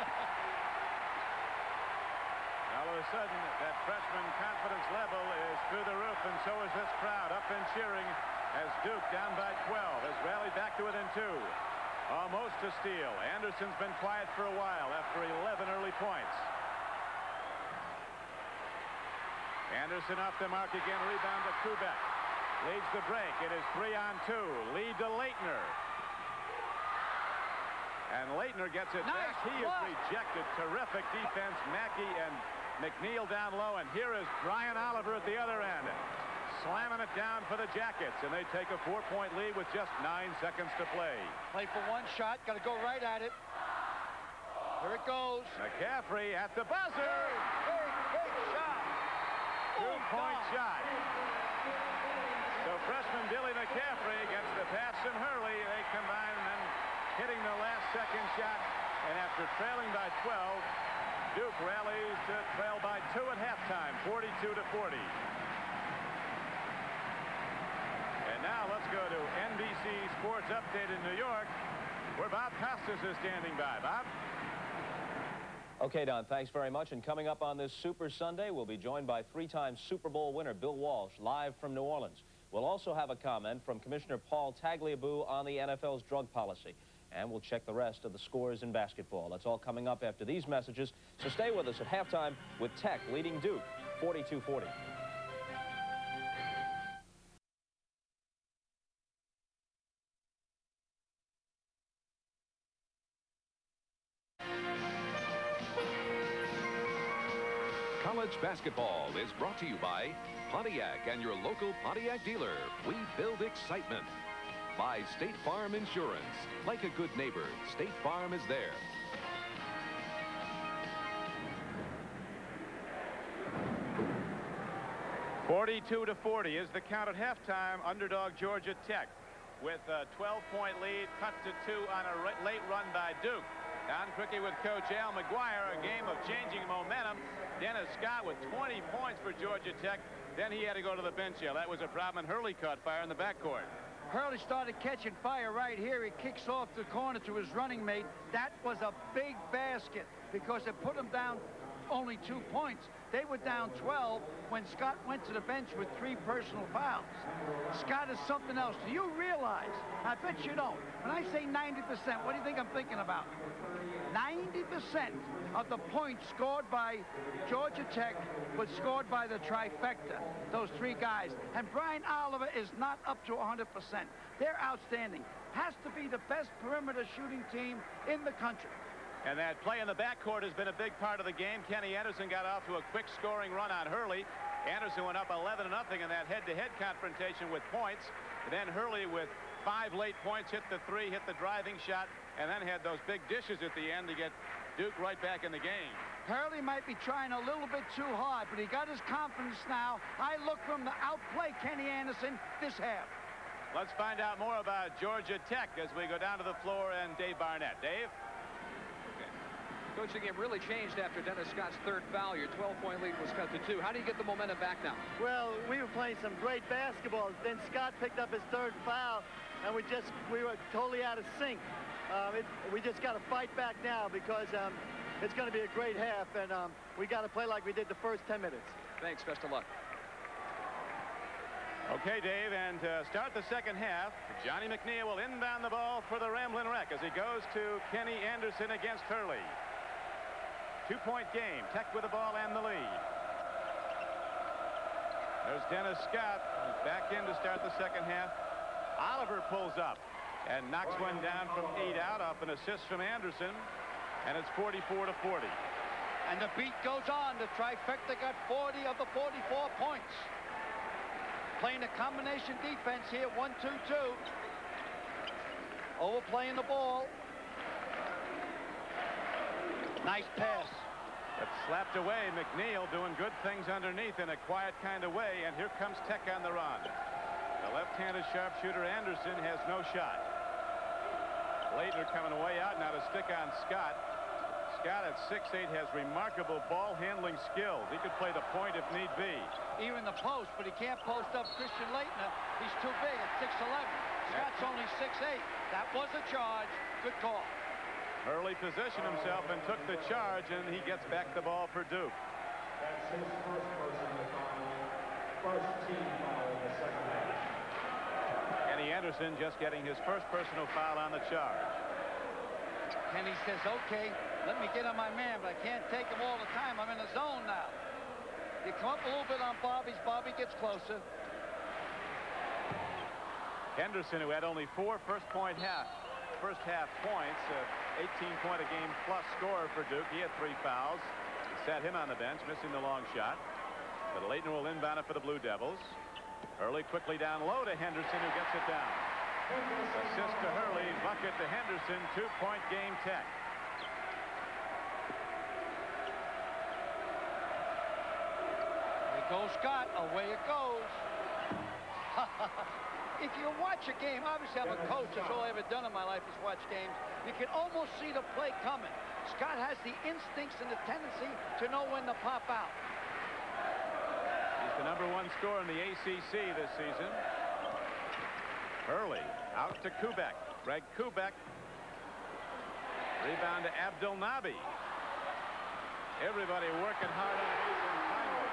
All of a sudden, that freshman confidence level is through the roof, and so is this crowd up and cheering as Duke, down by twelve, has rallied back to within two. Almost a steal. Anderson's been quiet for a while after eleven early points. Anderson off the mark again. Rebound to Kubek. Leads the break. It is three on two. Lead to Laettner. And Laettner gets it nice back. He is rejected. Terrific defense. Mackey and McNeil down low. And here is Brian Oliver at the other end, slamming it down for the Jackets. And they take a four-point lead with just nine seconds to play. Play for one shot. Got to go right at it. Here it goes. McCaffrey at the buzzer. Big, big shot. Two-point oh, shot. So freshman Billy McCaffrey gets the pass from Hurley. They combine and hitting the last second shot. And after trailing by twelve, Duke rallies to trail by two at halftime, forty-two to forty. And now let's go to N B C Sports Update in New York, where Bob Costas is standing by. Bob? Okay, Don, thanks very much. And coming up on this Super Sunday, we'll be joined by three-time Super Bowl winner Bill Walsh, live from New Orleans. We'll also have a comment from Commissioner Paul Tagliabue on the N F L's drug policy. And we'll check the rest of the scores in basketball. That's all coming up after these messages. So stay with us at halftime with Tech leading Duke forty-two forty. College basketball is brought to you by Pontiac and your local Pontiac dealer. We build excitement. By State Farm Insurance. Like a good neighbor, State Farm is there. forty-two to forty is the count at halftime. Underdog Georgia Tech with a twelve-point lead, cut to two on a late run by Duke. Don Criqui with Coach Al McGuire, a game of changing momentum. Dennis Scott with twenty points for Georgia Tech. Then he had to go to the bench. Yeah, that was a problem, and Hurley caught fire in the backcourt. Hurley started catching fire right here. He kicks off the corner to his running mate. That was a big basket because it put him down only two points. They were down twelve when Scott went to the bench with three personal fouls. Scott is something else. Do you realize? I bet you don't. When I say ninety percent, what do you think I'm thinking about? ninety percent of the points scored by Georgia Tech was scored by the trifecta, those three guys. And Brian Oliver is not up to one hundred percent. They're outstanding. Has to be the best perimeter shooting team in the country. And that play in the backcourt has been a big part of the game. Kenny Anderson got off to a quick scoring run on Hurley. Anderson went up eleven to nothing in that head-to-head confrontation with points. And then Hurley with five late points, hit the three, hit the driving shot, and then had those big dishes at the end to get Duke right back in the game. Hurley might be trying a little bit too hard, but he got his confidence now. I look for him to outplay Kenny Anderson this half. Let's find out more about Georgia Tech as we go down to the floor and Dave Barnett. Dave? Coach, the game really changed after Dennis Scott's third foul. Your twelve-point lead was cut to two. How do you get the momentum back now? Well, we were playing some great basketball. Then Scott picked up his third foul, and we just we were totally out of sync. Um, it, we just got to fight back now because um, it's going to be a great half, and um, we got to play like we did the first ten minutes. Thanks. Best of luck. Okay, Dave, and to start the second half, Johnny McNeil will inbound the ball for the Ramblin' Wreck as he goes to Kenny Anderson against Hurley. Two-point game. Tech with the ball and the lead. There's Dennis Scott. He's back in to start the second half. Oliver pulls up and knocks one down from eight out off an assist from Anderson. And it's forty-four to forty. And the beat goes on. The trifecta got forty of the forty-four points. Playing a combination defense here, one two two. Overplaying the ball. Nice pass. But slapped away. McNeil doing good things underneath in a quiet kind of way. And here comes Tech on the run. The left-handed sharpshooter Anderson has no shot. Laettner coming way out now to stick on Scott. Scott at six eight has remarkable ball handling skills. He could play the point if need be. Even the post, but he can't post up Christian Laettner. He's too big at six eleven. Scott's only six eight. That was a charge. Good call. Hurley positioned himself and took the charge, and he gets back the ball for Duke. That's his first personal foul. First team foul in the second half. Kenny Anderson just getting his first personal foul on the charge. Kenny says, okay, let me get on my man, but I can't take him all the time. I'm in the zone now. You come up a little bit on Bobby's. Bobby gets closer. Henderson, who had only four first point half, first half points, uh, eighteen point a game plus scorer for Duke. He had three fouls. Sat him on the bench, missing the long shot. But Laettner will inbound it for the Blue Devils. Hurley quickly down low to Henderson, who gets it down. Assist to Hurley, bucket to Henderson, two-point game Tech. There goes Scott, away it goes. If you watch a game, obviously I'm a coach, that's all I've ever done in my life is watch games. You can almost see the play coming. Scott has the instincts and the tendency to know when to pop out. He's the number one scorer in the A C C this season. Hurley out to Kubek. Greg Kubek. Rebound to Abdel Nabi. Everybody working hard on Mason finally.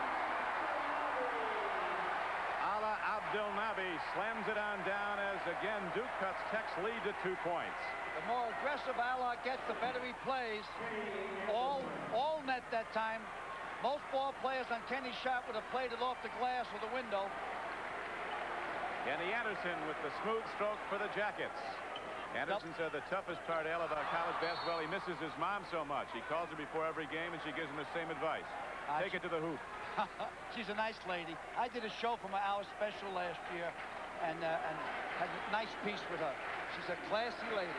Ala Abdel Nabi slams it on down as again Duke cuts Tech's lead to two points. The more aggressive Ala gets, the better he plays. All, all net that time. Most ball players on Kenny's shot would have played it off the glass or the window. Kenny Anderson with the smooth stroke for the Jackets. Anderson said the toughest part, Al, about college basketball, he misses his mom so much. He calls her before every game, and she gives him the same advice. Take it to the hoop. She's a nice lady. I did a show for my hour special last year, and, uh, and had a nice piece with her. She's a classy lady.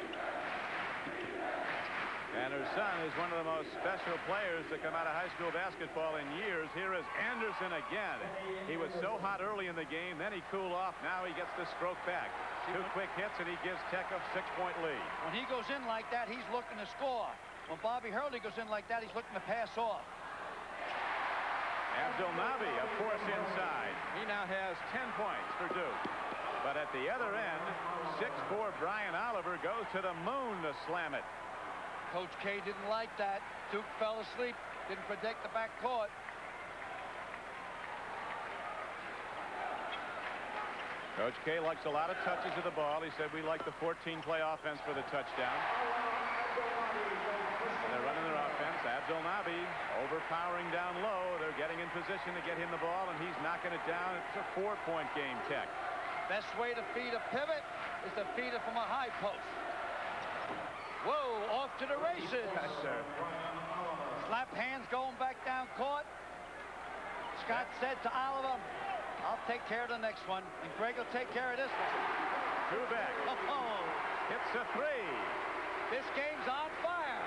And her son is one of the most special players to come out of high school basketball in years. Here is Anderson again. He was so hot early in the game, then he cooled off. Now he gets the stroke back. Two quick hits, and he gives Tech a six-point lead. When he goes in like that, he's looking to score. When Bobby Hurley goes in like that, he's looking to pass off. Abdel Nabi, a force inside. He now has ten points for Duke. But at the other end, six four Brian Oliver goes to the moon to slam it. Coach K didn't like that. Duke fell asleep, didn't protect the back court. Coach K likes a lot of touches of the ball. He said we like the fourteen play offense for the touchdown. And they're running their offense. Abdel Nabi overpowering down low. They're getting in position to get him the ball, and he's knocking it down. It's a four-point game, Tech. Best way to feed a pivot is to feed it from a high post. Whoa, off to the races. Yes, sir. Slap hands going back down court. Scott said to Oliver, I'll take care of the next one, and Greg will take care of this one. Two back. Oh, hits a three. This game's on fire.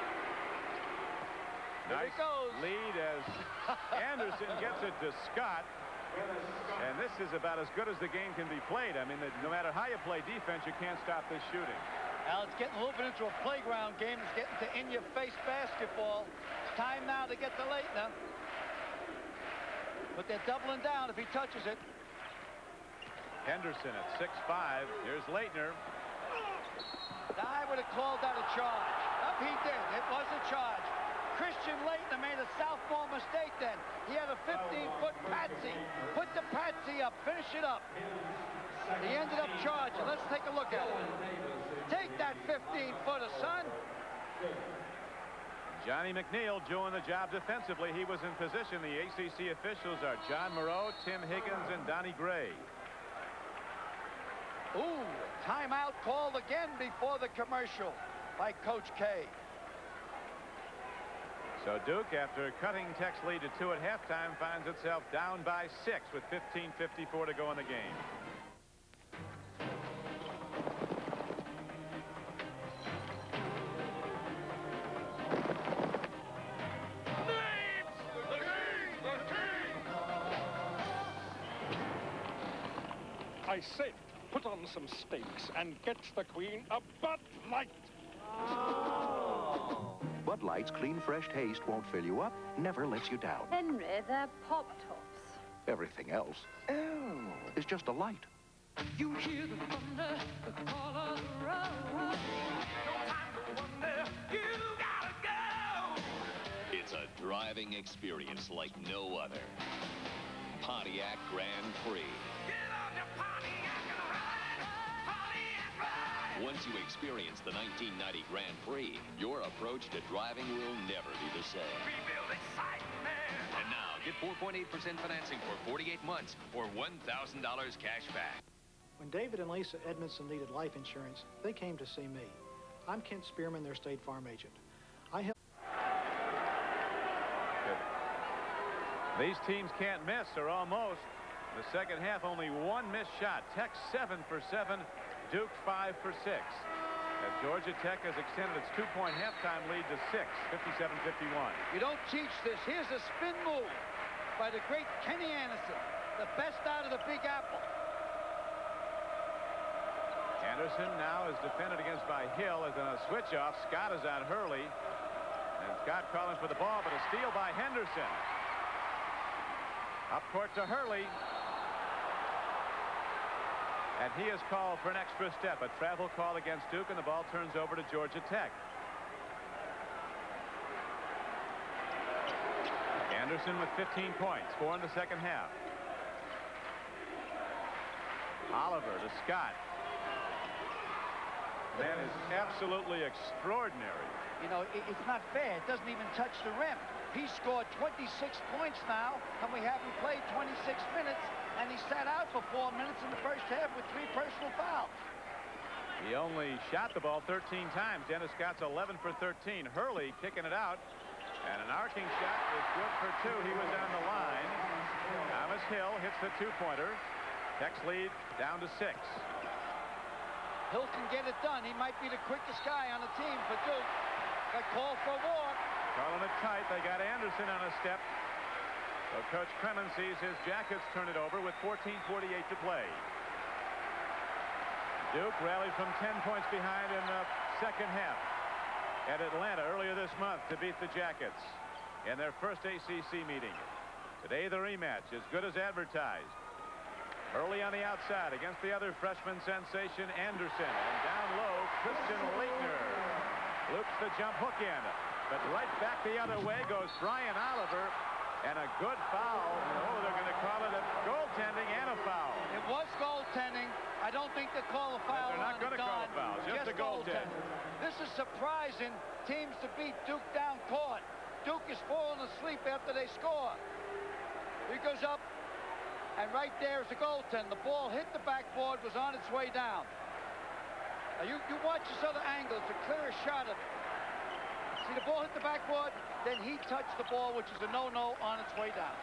Nice Here it goes. Lead as Anderson gets it to Scott. And this is about as good as the game can be played. I mean, no matter how you play defense, you can't stop this shooting. Al, it's getting a little bit into a playground game. It's getting to in-your-face basketball. It's time now to get to Laettner. But they're doubling down if he touches it. Henderson at six five. Here's Laettner. I would have called that a charge. Up he did. It was a charge. Christian Laettner made a southpaw mistake then. He had a fifteen-foot patsy. Put the patsy up. Finish it up. He ended up charging. Let's take a look at it. Take that fifteen-footer, son. Johnny McNeil doing the job defensively. He was in position. The A C C officials are John Moreau, Tim Higgins, and Donnie Gray. Ooh, timeout called again before the commercial by Coach K. So Duke, after cutting Tech's lead to two at halftime, finds itself down by six with fifteen fifty-four to go in the game. I say, put on some steaks and get the Queen a Bud Light. Oh. Bud Light's clean, fresh taste won't fill you up, never lets you down. Henry, they're Pop-Tops. Everything else, oh, is just a light. You hear the thunder, the call of the road. No time to wonder, you gotta go. It's a driving experience like no other. Pontiac Grand Prix. Once you experience the nineteen ninety Grand Prix, your approach to driving will never be the same. And now, get four point eight percent financing for forty-eight months or one thousand dollars cash back. When David and Lisa Edmondson needed life insurance, they came to see me. I'm Kent Spearman, their State Farm agent. I help. These teams can't miss, or almost. In the second half, only one missed shot. Tech seven for seven. Duke five for six. As Georgia Tech has extended its two-point halftime lead to six, fifty-seven fifty-one. You don't teach this. Here's a spin move by the great Kenny Anderson, the best out of the Big Apple. Anderson now is defended against by Hill as in a switch-off. Scott is on Hurley. And Scott calling for the ball, but a steal by Henderson. Up court to Hurley. And he is called for an extra step. A travel call against Duke, and the ball turns over to Georgia Tech. Anderson with fifteen points, four in the second half. Oliver to Scott. Man is absolutely extraordinary. You know, it, it's not fair. It doesn't even touch the rim. He scored twenty-six points now, and we haven't played twenty-six minutes. And he sat out for four minutes in the first half with three personal fouls. He only shot the ball thirteen times. Dennis Scott's eleven for thirteen. Hurley kicking it out. And an arcing shot is good for two. He was on the line. Thomas Hill hits the two-pointer. Tech's lead down to six. Hill can get it done. He might be the quickest guy on the team for Duke. Got called for a walk. Calling it tight. They got Anderson on a step. So Coach Kremen sees his Jackets turn it over with fourteen forty-eight to play. Duke rallied from ten points behind in the second half at Atlanta earlier this month to beat the Jackets in their first A C C meeting. Today the rematch, as good as advertised. Hurley on the outside against the other freshman sensation, Anderson. And down low, Christian Laettner loops the jump hook in. But right back the other way goes Brian Oliver. And a good foul. Oh, they're going to call it a goaltending and a foul. It was goaltending. I don't think they call a foul. They're not going to call a foul. Just, just a goaltending. This is surprising teams to beat Duke down court. Duke is falling asleep after they score. He goes up, and right there is the goaltender. The ball hit the backboard, was on its way down. Now you, you watch this other angle. It's the clearest shot of it. See, the ball hit the backboard, then he touched the ball, which is a no-no on its way down.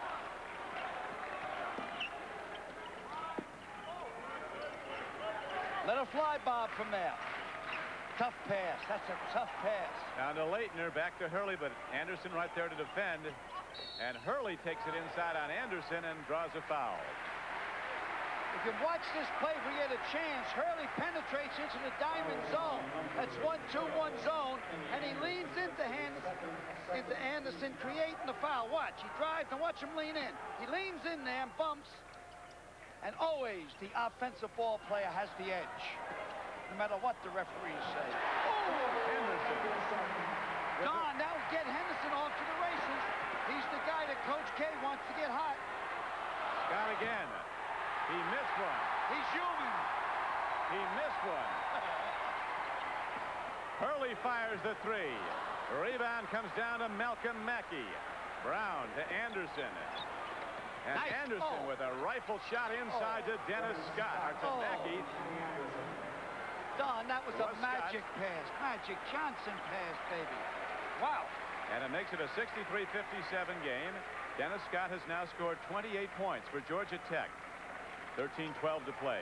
Let her fly, Bob, from there. Tough pass. That's a tough pass. Down to Laettner, back to Hurley, but Anderson right there to defend. And Hurley takes it inside on Anderson and draws a foul. If you watch this play, if we get a chance, Hurley penetrates into the diamond zone. That's one two one zone, and he leans into Anderson, into Anderson, creating the foul. Watch, he drives, and watch him lean in. He leans in there and bumps, and always the offensive ball player has the edge, no matter what the referees say. Oh, Henderson. Don, that will get Henderson off to the races. He's the guy that Coach K wants to get hot. Scott again. He missed one. He's human. He missed one. Hurley fires. fires the three. Rebound comes down to Malcolm Mackey. Brown to Anderson. And Nice. Anderson Oh. with a rifle shot inside Oh. to Dennis Scott. Or to Oh. Mackey. Don, that was, It a was magic pass. Magic Johnson pass, baby. Wow. And it makes it a sixty-three fifty-seven game. Dennis Scott has now scored twenty-eight points for Georgia Tech. thirteen twelve to play.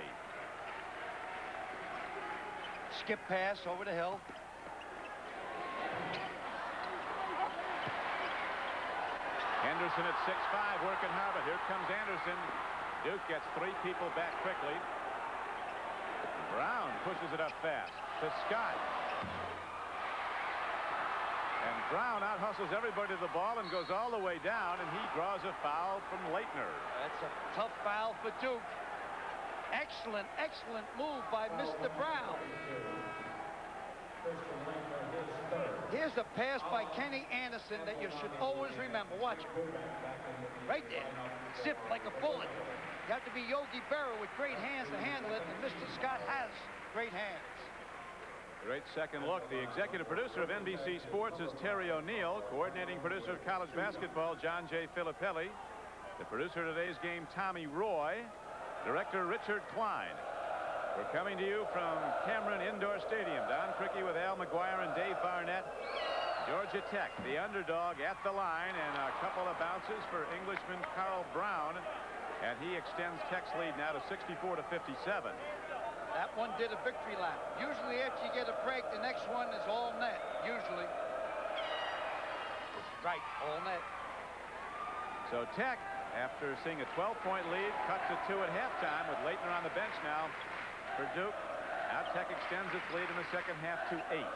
Skip pass over the hill. Henderson at six five working hard, but here comes Anderson. Duke gets three people back quickly. Brown pushes it up fast to Scott. And Brown out-hustles everybody to the ball and goes all the way down, and he draws a foul from Laettner. That's a tough foul for Duke. Excellent, excellent move by Mister Brown. Here's a pass by Kenny Anderson that you should always remember. Watch it. Right there. Zipped like a bullet. You have to be Yogi Berra with great hands to handle it, and Mister Scott has great hands. Great second look. The executive producer of N B C Sports is Terry O'Neill. Coordinating producer of college basketball, John J. Filippelli. The producer of today's game, Tommy Roy. Director, Richard Klein. We're coming to you from Cameron Indoor Stadium. Don Criqui with Al McGuire and Dave Barnett. Georgia Tech, the underdog at the line, and a couple of bounces for Englishman Carl Brown. And he extends Tech's lead now to sixty-four to fifty-seven. That one did a victory lap. Usually after you get a break, the next one is all net. Usually. Right, all net. So Tech, after seeing a twelve point lead, cuts to two at halftime with Laettner on the bench now for Duke. Now Tech extends its lead in the second half to eight.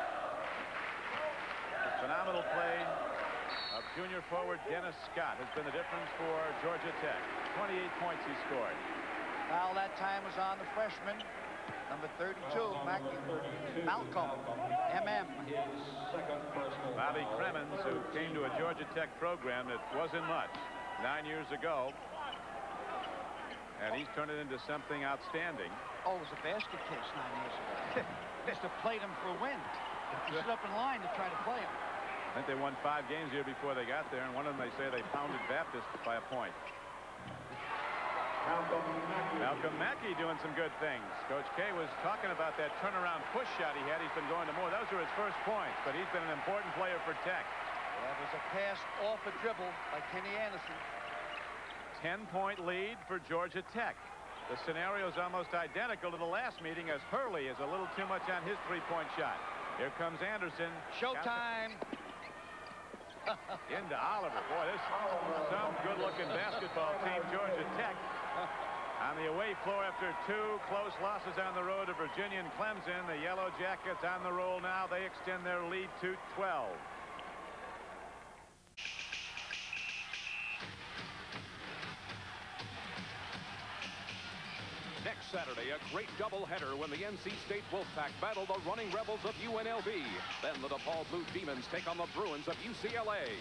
The phenomenal play of junior forward Dennis Scott has been the difference for Georgia Tech. twenty-eight points he scored. Foul that time was on the freshman, number thirty-two, Mackey. Malcolm, M M. Bobby Cremens, who came to a Georgia Tech program that wasn't much nine years ago. And he's turned it into something outstanding. Oh, it was a basket case nine years ago. Mister played him for a win. He stood up in line to try to play him. I think they won five games here before they got there, and one of them they say they pounded Baptist by a point. Malcolm Mackey doing some good things. Coach K was talking about that turnaround push shot he had. He's been going to more. Those were his first points, but he's been an important player for Tech. That was a pass off a dribble by Kenny Anderson. ten point lead for Georgia Tech. The scenario is almost identical to the last meeting, as Hurley is a little too much on his three-point shot. Here comes Anderson. Showtime. Into Oliver. Boy, this is some good-looking basketball team, Georgia Tech. On the away floor after two close losses on the road to Virginia and Clemson, the Yellow Jackets on the roll now. They extend their lead to twelve. Next Saturday, a great doubleheader when the N C State Wolfpack battle the running Rebels of U N L V. Then the DePaul Blue Demons take on the Bruins of U C L A.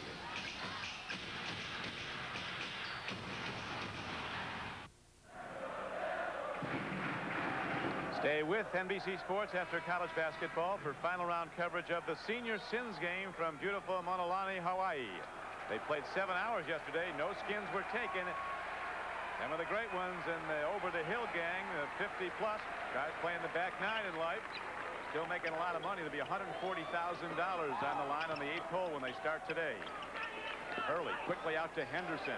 Stay with N B C Sports after college basketball for final round coverage of the Senior Sins game from beautiful Monolani, Hawaii. They played seven hours yesterday. No skins were taken. Some of the great ones in the over-the-hill gang, the fifty plus guys playing the back nine in life, still making a lot of money. There'll be one hundred forty thousand dollars on the line on the eighth hole when they start today. Hurley quickly out to Henderson.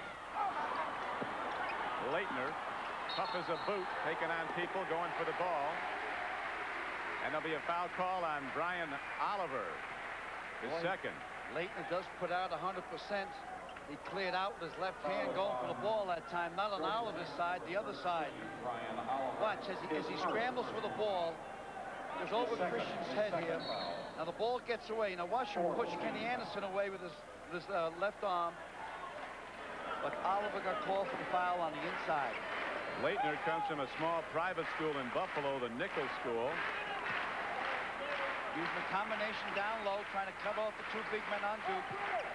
Laettner, tough as a boot, taking on people, going for the ball. And there'll be a foul call on Brian Oliver, his Boy, second. Laettner does put out one hundred percent. He cleared out with his left hand going for the ball that time. Not on Oliver's side, the other side. Watch, as he, as he scrambles for the ball, goes over Christian's head here. Now the ball gets away. Now watch him push Kenny Anderson away with his, with his uh, left arm. But Oliver got called for the foul on the inside. Laettner comes from a small private school in Buffalo, the Nichols School. Using a combination down low, trying to cut off the two big men on Duke.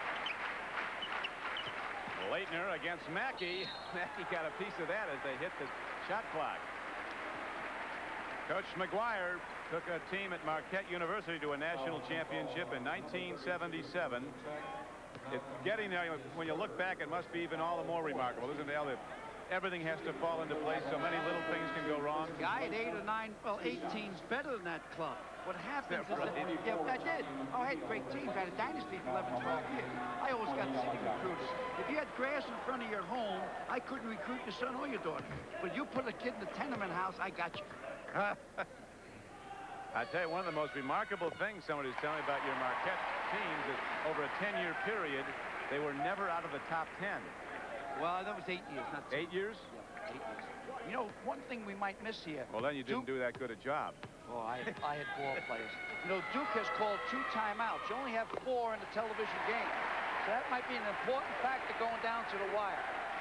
Laettner against Mackey. Mackey got a piece of that as they hit the shot clock. Coach McGuire took a team at Marquette University to a national championship in nineteen seventy-seven. It, getting there, when you look back, it must be even all the more remarkable, isn't it, Elliot? Everything has to fall into place. So many little things can go wrong. Yeah, I had eight or nine, well, eight teams better than that club. What happens is that, yeah, I did. Oh, I had great teams. I had a dynasty for eleven, twelve years. I always got city recruiters. If you had grass in front of your home, I couldn't recruit your son or your daughter. But you put a kid in the tenement house, I got you. I tell you, one of the most remarkable things somebody's telling me about your Marquette teams is over a ten-year period, they were never out of the top ten. Well, that was eight years, not eight years. Yeah, eight years. You know, one thing we might miss here. Well, then you didn't Duke, do that good a job. Oh, I, I had ball players. You know, Duke has called two timeouts. You only have four in a television game. So that might be an important factor going down to the wire.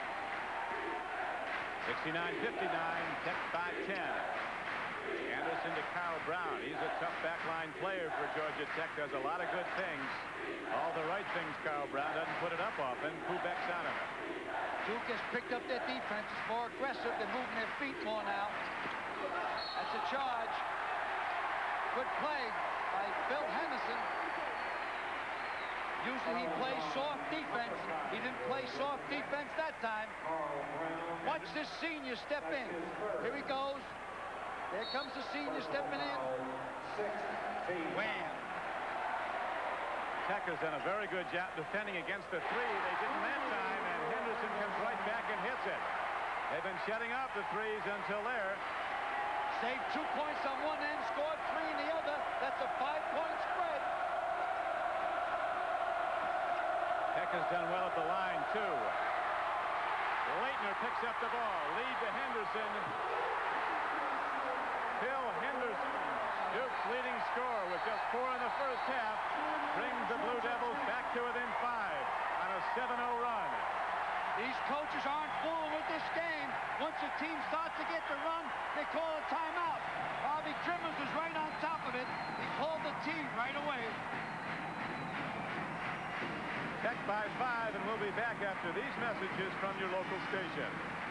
sixty-nine fifty-nine, Tech by ten. Anderson to Carl Brown. He's a tough backline player for Georgia Tech. Does a lot of good things. All the right things, Carl Brown. Doesn't put it up often. Kubek's on him. Duke has picked up their defense. It's more aggressive. They're moving their feet more now. That's a charge. Good play by Bill Henderson. Usually he plays soft defense. He didn't play soft defense that time. Watch this senior step in. Here he goes. There comes the senior stepping in. Wham. Tech has done a very good job defending against the three. They didn't that time, and Henderson comes right back and hits it. They've been shutting up the threes until there. Saved two points on one end, scored three in the other. That's a five-point spread. Tech has done well at the line, too. Laettner picks up the ball. Lead to Henderson. Bill Henderson, Duke's leading scorer with just four in the first half, brings the Blue Devils back to within five on a seven oh run. These coaches aren't fooling with this game. Once a team starts to get the run, they call a timeout. Bobby Trimmers was right on top of it. He called the team right away. Tech by five, and we'll be back after these messages from your local station.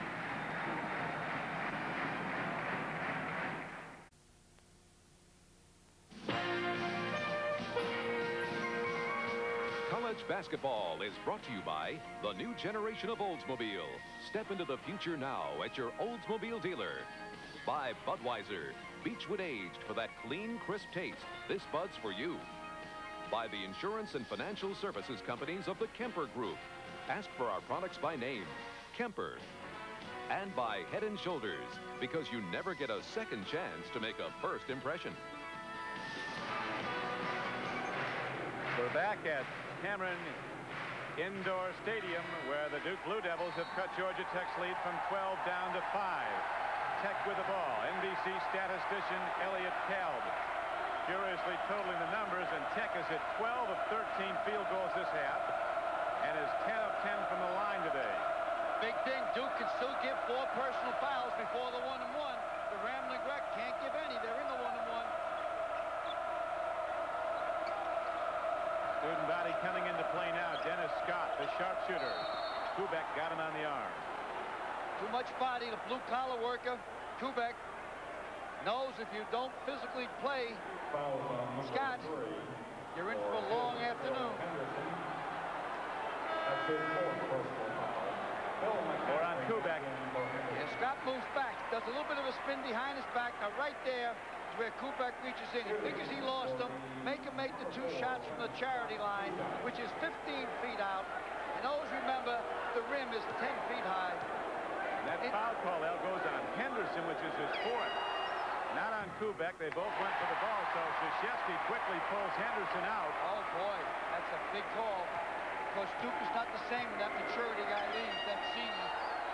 College basketball is brought to you by the new generation of Oldsmobile. Step into the future now at your Oldsmobile dealer. By Budweiser, Beechwood aged for that clean, crisp taste. This Bud's for you. By the insurance and financial services companies of the Kemper Group. Ask for our products by name, Kemper. And by Head and Shoulders, because you never get a second chance to make a first impression. We're back at Cameron Indoor Stadium, where the Duke Blue Devils have cut Georgia Tech's lead from twelve down to five. Tech with the ball. N B C statistician Elliot Kalb curiously totaling the numbers, and Tech is at twelve of thirteen field goals this half and is ten of ten from the line today. Big thing, Duke can still give four personal fouls before the one and one. The Rambling Wreck can't give any. They're in the one and one. Student body coming into play now. Dennis Scott, the sharpshooter. Kubek got him on the arm. Too much body, the blue-collar worker. Kubek knows if you don't physically play Scott, you're in for a long afternoon. Or on Kubek. And Scott moves back, does a little bit of a spin behind his back. Now right there is where Kubek reaches in. He figures he lost him. Make him make the two shots from the charity line, which is fifteen feet out. And always remember, the rim is ten feet high. And that it, foul call, El, goes on Henderson, which is his fourth. Not on Kubek. They both went for the ball, so Krzyzewski quickly pulls Henderson out. Oh, boy, that's a big call. Because Duke is not the same when that maturity guy leaves, that senior.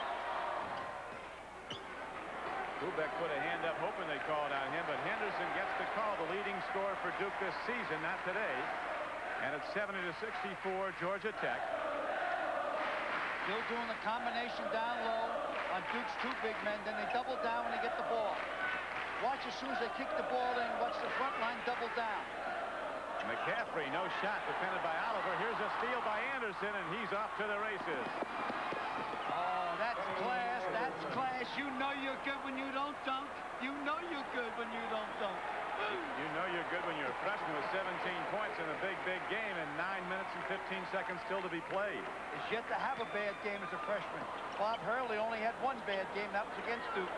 Kubek put a hand up, hoping they called on him, but Henderson gets the call, the leading scorer for Duke this season, not today. And it's seventy to sixty-four, Georgia Tech. Still doing the combination down low on Duke's two big men, then they double down when they get the ball. Watch as soon as they kick the ball in, watch the front line double down. McCaffrey, no shot, defended by Oliver. Here's a steal by Anderson, and he's off to the races. Oh, that's class. stats class. You know you're good when you don't dunk. You know you're good when you don't dunk. You know you're good when you're a freshman with seventeen points in a big, big game and nine minutes and fifteen seconds still to be played. Is yet to have a bad game as a freshman. Bob Hurley only had one bad game. That was against Duke.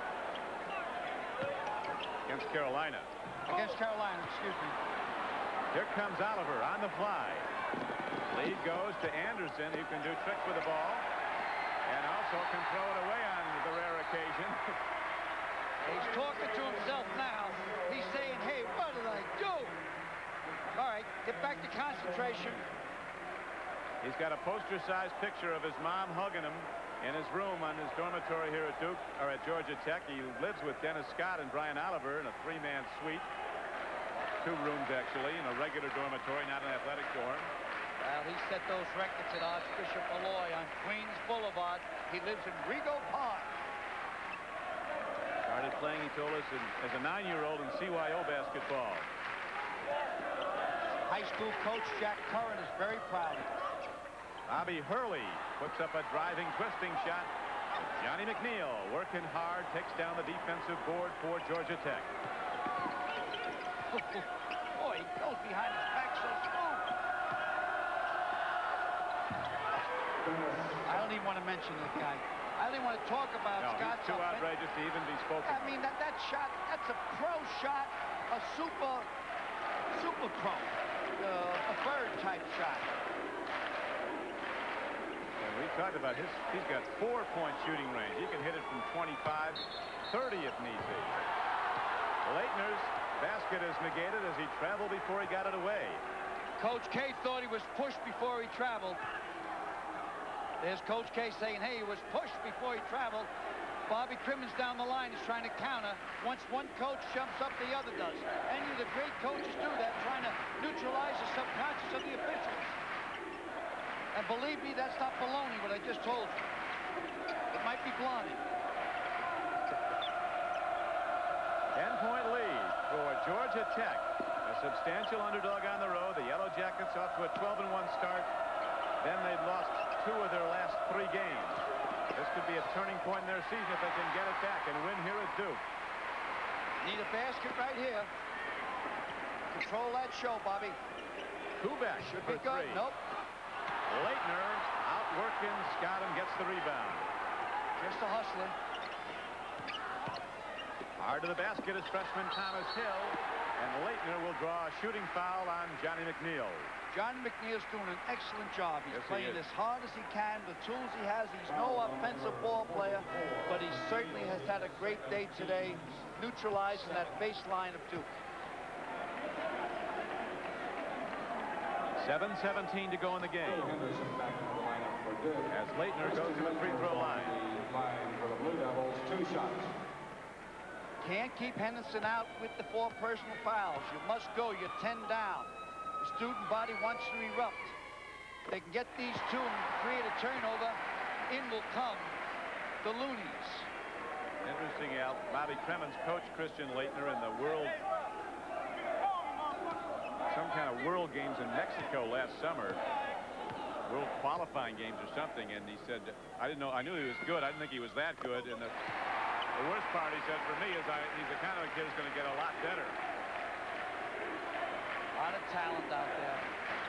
Against Carolina. Against Carolina, excuse me. Here comes Oliver on the fly. Lead goes to Anderson, who can do tricks with the ball and also can throw it away on the rare occasion. He's talking to himself now. He's saying, hey, what did I do? All right, get back to concentration. He's got a poster-sized picture of his mom hugging him in his room on his dormitory here at Duke, or at Georgia Tech. He lives with Dennis Scott and Brian Oliver in a three-man suite. Two rooms, actually, in a regular dormitory, not an athletic dorm. Well, he set those records at Archbishop Malloy on Queens Boulevard. He lives in Rego Park. Started playing, he told us, in, as a nine-year-old in C Y O basketball. High school coach Jack Curran is very proud of him. Bobby Hurley puts up a driving, twisting shot. Johnny McNeil working hard, takes down the defensive board for Georgia Tech. Boy, he goes behind his back so smooth. I don't even want to mention this guy. I don't even want to talk about no, Scott's he's too offense. outrageous to even be spoken. I mean, that, that shot, that's a pro shot, a super, super pro, uh, a bird type shot. And we talked about his, he's got four-point shooting range. He can hit it from twenty-five, thirty if need be. Laettner's basket is negated as he traveled before he got it away. Coach K thought he was pushed before he traveled. There's Coach K saying, hey, he was pushed before he traveled. Bobby Crimmins down the line is trying to counter. Once one coach jumps up, the other does. Any of the great coaches do that, trying to neutralize the subconscious of the officials. And believe me, that's not baloney, what I just told you. It might be blonde. ten-point lead for Georgia Tech. A substantial underdog on the road. The Yellow Jackets off to a twelve and one start. Then they've lost two of their last three games. This could be a turning point in their season if they can get it back and win here at Duke. Need a basket right here. Control that show, Bobby. Kubek Should for be good. three. Nope. Laettner outworking Scott and gets the rebound. Just a hustler. Hard to the basket is freshman Thomas Hill, and Laettner will draw a shooting foul on Johnny McNeil. Johnny McNeil's doing an excellent job. He's Yes, he playing is. as hard as he can, the tools he has. He's no offensive ball player, but he certainly has had a great day today, neutralizing that baseline of Duke. seven seventeen to go in the game. As Laettner goes to the free throw line. For the Blue Devils, two shots. Can't keep Henderson out with the four personal fouls. You must go. You're ten down. The student body wants to erupt. They can get these two and create a turnover. In will come the Loonies. Interesting, Al. Bobby Crimmins coached Christian Laettner in the world, some kind of world games in Mexico last summer. World qualifying games or something, and he said, I didn't know, I knew he was good. I didn't think he was that good. And the, the worst part, he said, for me, is I, he's the kind of a kid who's going to get a lot better. A lot of talent out there.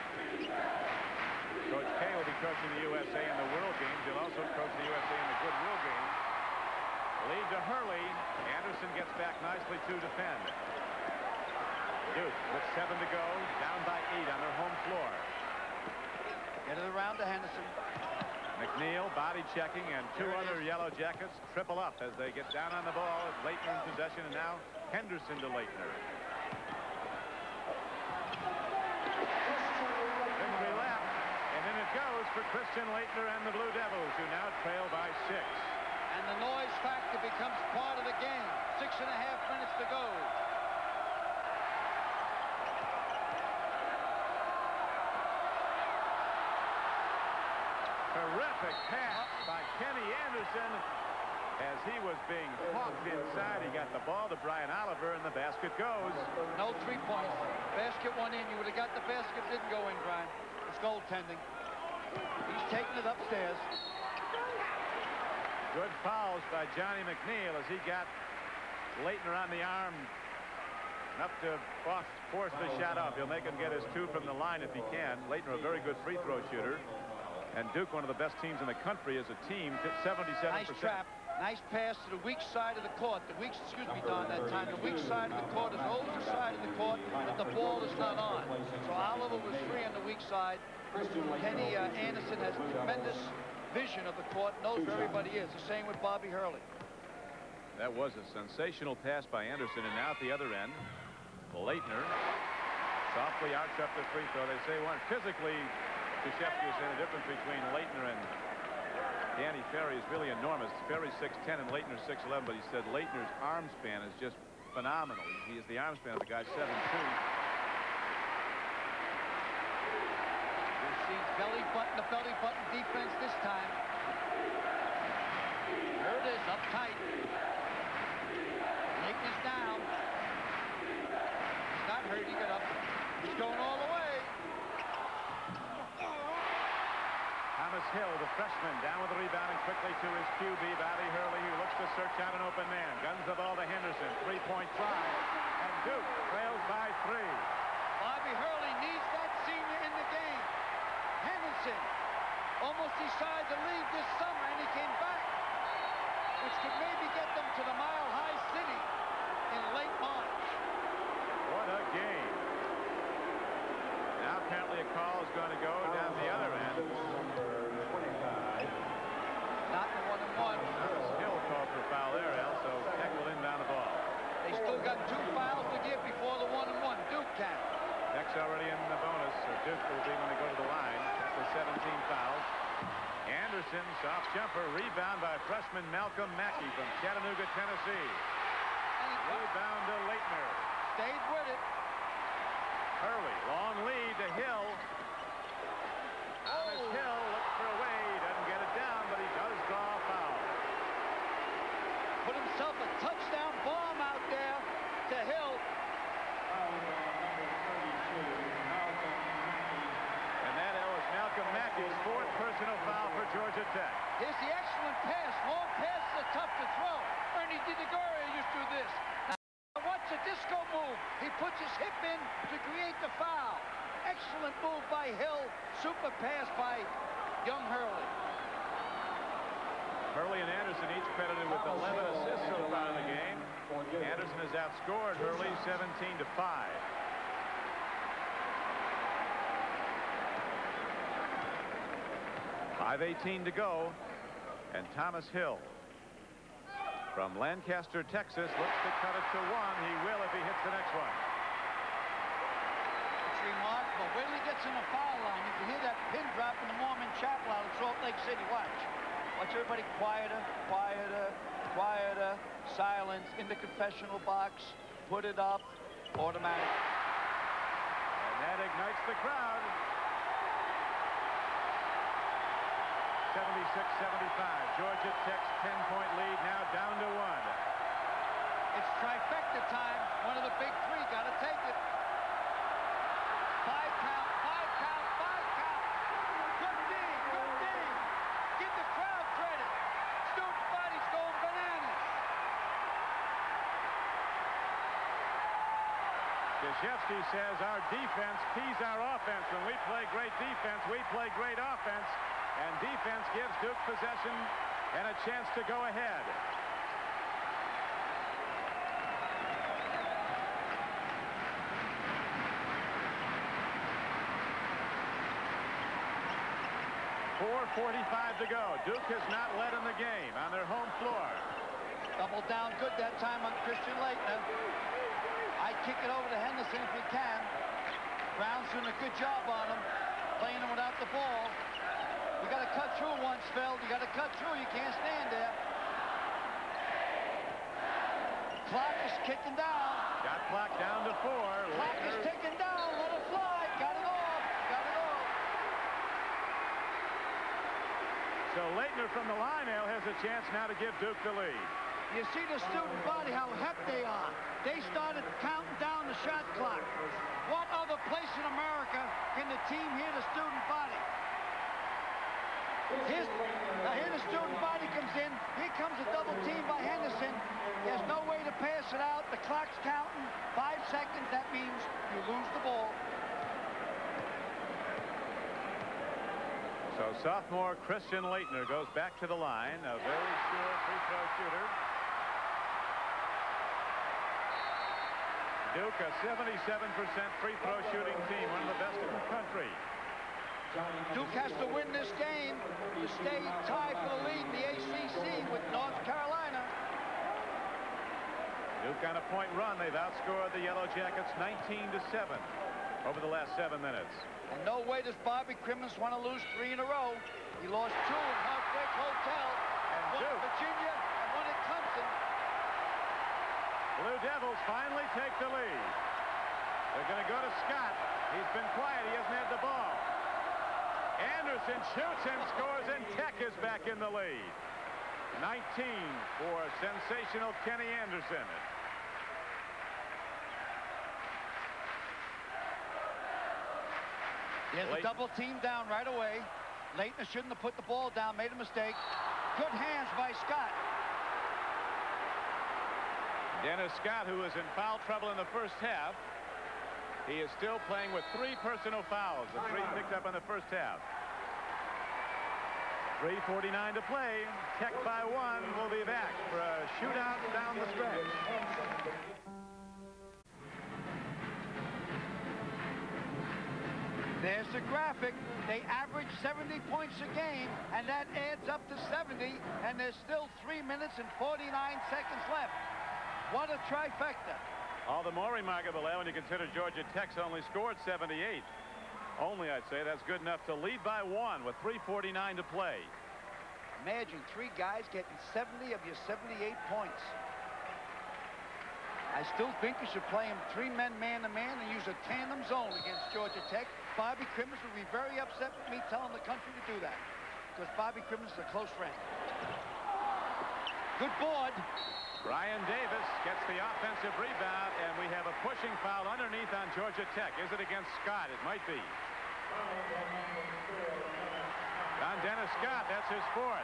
Coach K will be coaching the U S A in the World Games. He'll also coach the U S A in the Goodwill Games. Lead to Hurley. Anderson gets back nicely to defend. Duke with seven to go, down by eight on their home floor. Get it around to Henderson. McNeil body checking, and two other Yellow Jackets triple up as they get down on the ball. As Laettner in possession, and now Henderson to Laettner. Victory lap, and then it goes for Christian Laettner and the Blue Devils, who now trail by six. And the noise factor becomes part of the game. Six and a half minutes to go. Terrific pass by Kenny Anderson. As he was being hawked inside, he got the ball to Brian Oliver, and the basket goes. No three points. Basket went in. You would have got the basket. Didn't go in, Brian. It's goaltending. He's taking it upstairs. Good fouls by Johnny McNeil as he got Laettner on the arm enough to force the shot off. He'll make him get his two from the line if he can. Laettner, a very good free throw shooter. And Duke, one of the best teams in the country as a team, seventy-seven percent. Nice trap. Nice pass to the weak side of the court. The weak, excuse me, Don, that time. The weak side of the court is always the side of the court that the ball is not on. So Oliver was free on the weak side. Kenny uh, Anderson has tremendous vision of the court, knows where everybody is. The same with Bobby Hurley. That was a sensational pass by Anderson, and now at the other end, Laettner softly arched up the free throw. They say one physically, Krzyzewski was saying the difference between Laettner and Danny Ferry is really enormous. Ferry's six ten and Laettner's six eleven, but he said Laettner's arm span is just phenomenal. He is the arm span of the guy seven two. You see belly button, the belly button defense this time. There it is, up tight. Laettner's down. He's not hurt, he got up. He's going all the way. Thomas Hill, the freshman, down with the rebound and quickly to his Q B, Bobby Hurley, who looks to search out an open man. Guns the ball to Henderson. Three-point try. And Duke trails by three. Bobby Hurley needs that senior in the game. Henderson almost decided to leave this summer, and he came back, which could maybe get them to the Mile High City in late March. What a game. Now apparently a call is going to go down the other end. Not the one and one. Hill called for foul there, Al, so Keck will inbound the ball. They still got two fouls to give before the one and one. Duke can. Keck's already in the bonus, so Duke will be when they go to the line. That's the seventeen fouls. Anderson, soft jumper, rebound by freshman Malcolm Mackey from Chattanooga, Tennessee. Rebound to Laettner. Stayed with it. Hurley, long lead to Hill. Thomas Oh. Hill looks for a way, doesn't get it down, but he does draw a foul. Put himself a touchdown bomb out there to Hill. And that was Malcolm Mackey's fourth personal foul for Georgia Tech. Here's the excellent pass. Long passes are tough to throw. Ernie DiGregorio used to do this. Now watch the disco move. He puts his hip in to create the foul. Excellent move by Hill. Super pass by young Hurley. Hurley and Anderson each credited with eleven assists so far in the game. Anderson has outscored Hurley seventeen to five. five eighteen to go, and Thomas Hill from Lancaster, Texas, looks to cut it to one. He will if he hits the next one. It's remarkable. Wait till he gets in the foul line. You can hear that pin drop in the Mormon Chapel out of Salt Lake City. Watch. Watch everybody quieter, quieter, quieter, silence, in the confessional box, put it up, automatic. And that ignites the crowd. seventy-six seventy-five. Georgia Tech's ten-point lead now down to one. It's trifecta time. One of the big three. Got to take it. Five count, five count, five count. Good D, good D. Give the crowd credit. Student body's going bananas. Krzyzewski says our defense keys our offense. When we play great defense, we play great offense. And defense gives Duke possession and a chance to go ahead. four forty-five to go. Duke has not led in the game on their home floor. Double down good that time on Christian Laettner. I kick it over to Henderson if we can. Brown's doing a good job on him, playing him without the ball. You got to cut through once, Phil. You got to cut through. You can't stand there. Clock is kicking down. Got clock down to four. Clock is ticking down. Let it fly. Got it off. Got it off. So Laettner from the line now has a chance now to give Duke the lead. You see the student body, how hep they are. They started counting down the shot clock. What other place in America can the team hear the student body? Here's, now here the student body comes in. Here comes a double team by Henderson. There's no way to pass it out. The clock's counting. Five seconds. That means you lose the ball. So sophomore Christian Laettner goes back to the line, a very sure free throw shooter. Duke, a seventy-seven percent free throw shooting team, one of the best in the country. Duke has to win this game to stay tied for the lead in the A C C with North Carolina. Duke on a point run. They've outscored the Yellow Jackets nineteen to seven over the last seven minutes. And no way does Bobby Crimmins want to lose three in a row. He lost two in Heartbreak Hotel, and one in Virginia, and one at Clemson. Blue Devils finally take the lead. They're going to go to Scott. He's been quiet. He hasn't had the ball. Anderson shoots and scores, and Tech is back in the lead. nineteen for sensational Kenny Anderson. There's a double team down right away. Laettner shouldn't have put the ball down, made a mistake. Good hands by Scott. Dennis Scott, who was in foul trouble in the first half, he is still playing with three personal fouls, the three picked up in the first half. three forty-nine to play. Tech by one. Will be back for a shootout down the stretch. There's the graphic. They average seventy points a game, and that adds up to seventy, and there's still three minutes and forty-nine seconds left. What a trifecta. All the more remarkable when you consider Georgia Tech's only scored seventy-eight. Only, I'd say, that's good enough to lead by one with three forty-nine to play. Imagine three guys getting seventy of your seventy-eight points. I still think you should play them three men man-to-man and use a tandem zone against Georgia Tech. Bobby Crimmins would be very upset with me telling the country to do that, because Bobby Crimmins is a close friend. Good board. Brian Davis gets the offensive rebound, and we have a pushing foul underneath on Georgia Tech. Is it against Scott? It might be. On Dennis Scott, that's his fourth.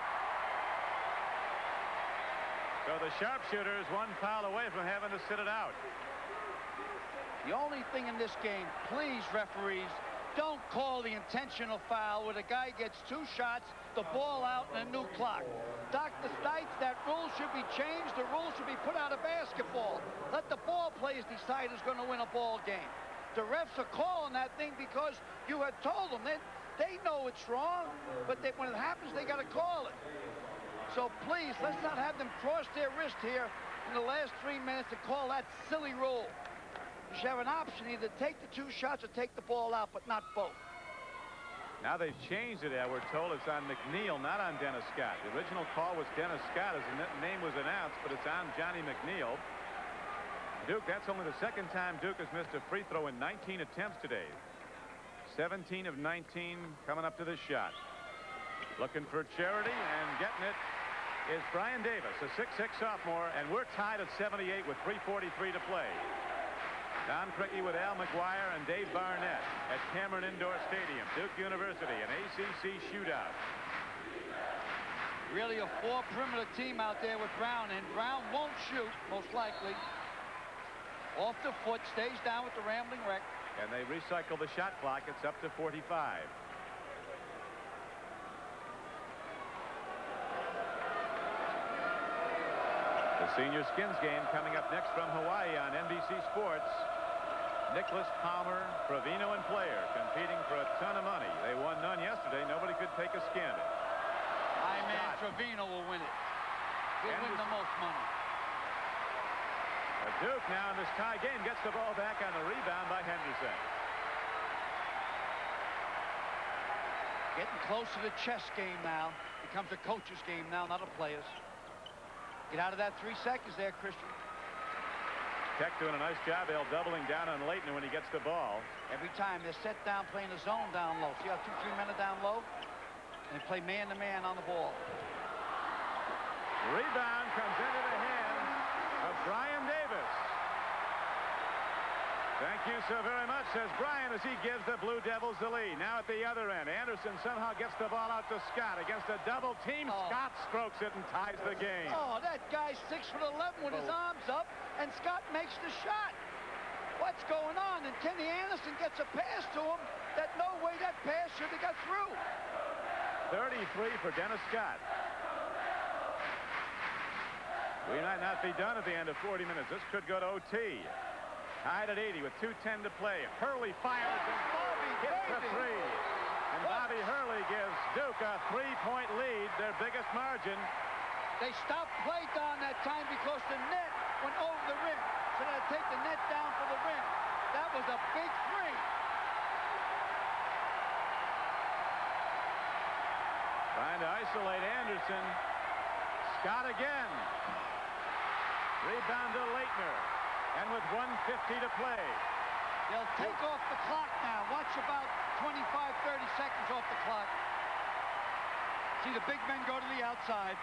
So the sharpshooter is one foul away from having to sit it out. The only thing in this game, please, referees, don't call the intentional foul where the guy gets two shots, the ball out, and a new clock. Doctor Stites, that rule should be changed. The rule should be put out of basketball. Let the ball players decide who's going to win a ball game. The refs are calling that thing because you had told them. They, they know it's wrong, but they, when it happens, they got to call it. So please, let's not have them cross their wrist here in the last three minutes to call that silly rule. You should have an option, either take the two shots or take the ball out, but not both. Now they've changed it, we're told it's on McNeil, not on Dennis Scott. The original call was Dennis Scott as the name was announced, but it's on Johnny McNeil. Duke, that's only the second time Duke has missed a free throw in nineteen attempts today. seventeen of nineteen coming up to this shot. Looking for charity, and getting it is Brian Davis, a six six sophomore, and we're tied at seventy-eight with three forty-three to play. Don Crickey with Al McGuire and Dave Barnett at Cameron Indoor Stadium. Duke University, an A C C shootout. Really a four perimeter team out there with Brown, and Brown won't shoot, most likely. Off the foot, stays down with the rambling wreck. And they recycle the shot clock. It's up to forty-five. The senior skins game coming up next from Hawaii on N B C Sports. Nicholas, Palmer, Provino, and Player competing for a ton of money. They won none yesterday. Nobody could take a skin. My man Trevino will win it. He'll win the most money. A Duke now in this tie game gets the ball back on the rebound by Henderson. Getting close to the chess game now. Becomes a coach's game now, not a player's. Get out of that three seconds there, Christian. Tech doing a nice job, Al, doubling down on Laettner when he gets the ball. Every time they're set down playing the zone down low. See how two, three men are down low? And play man-to-man on the ball. Rebound comes into the hands of Brian Davis. Thank you so very much, says Brian, as he gives the Blue Devils the lead. Now at the other end, Anderson somehow gets the ball out to Scott. Against a double team, oh. Scott strokes it and ties the game. Oh, that guy's six foot eleven with his arms up, and Scott makes the shot. What's going on? And Kenny Anderson gets a pass to him that no way that pass should have got through. thirty-three for Dennis Scott. We might not be done at the end of forty minutes. This could go to O T. Tied at eighty with two ten to play. Hurley fires and Bobby hits the three. And what? Bobby Hurley gives Duke a three-point lead, their biggest margin. They stopped play down that time because the net went over the rim. So they had to take the net down for the rim. That was a big three. Trying to isolate Anderson. Scott again. Rebound to Laettner. And with one fifty to play. They'll take off the clock now. Watch about twenty-five, thirty seconds off the clock. See the big men go to the outside.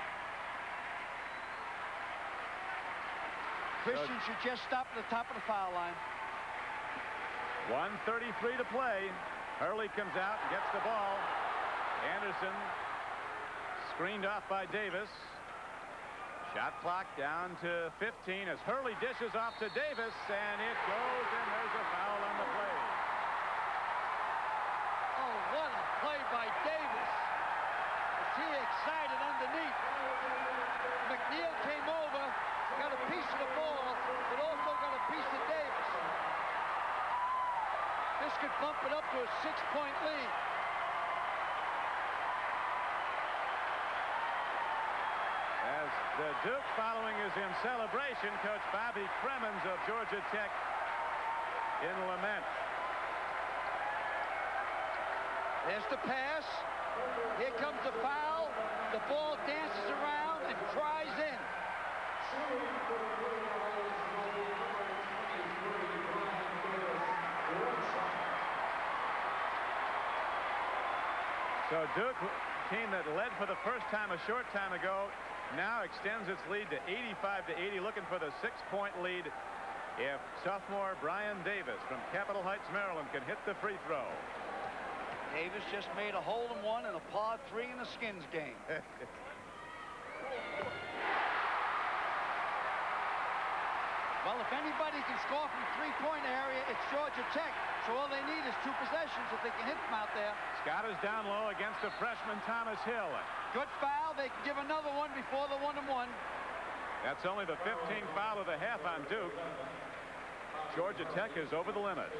Christian should just stop at the top of the foul line. one thirty-three to play. Hurley comes out and gets the ball. Anderson screened off by Davis. Shot clock down to fifteen as Hurley dishes off to Davis, and it goes, and there's a foul on the play. Oh, what a play by Davis. Is he excited underneath? McNeil came over, got a piece of the ball, but also got a piece of Davis. This could bump it up to a six-point lead. As the Duke following is in celebration, Coach Bobby Cremens of Georgia Tech in lament. There's the pass. Here comes the foul. The ball dances around and cries in. So Duke, team that led for the first time a short time ago, now extends its lead to eighty-five to eighty, looking for the six-point lead if sophomore Brian Davis from Capitol Heights, Maryland, can hit the free throw. Davis just made a hole-in-one and a par three in the Skins game. Well, if anybody can score from three-point area, it's Georgia Tech. So all they need is two possessions if they can hit them out there. Scott is down low against the freshman Thomas Hill. Good foul. They can give another one before the one and one. That's only the fifteenth foul of the half on Duke. Georgia Tech is over the limit.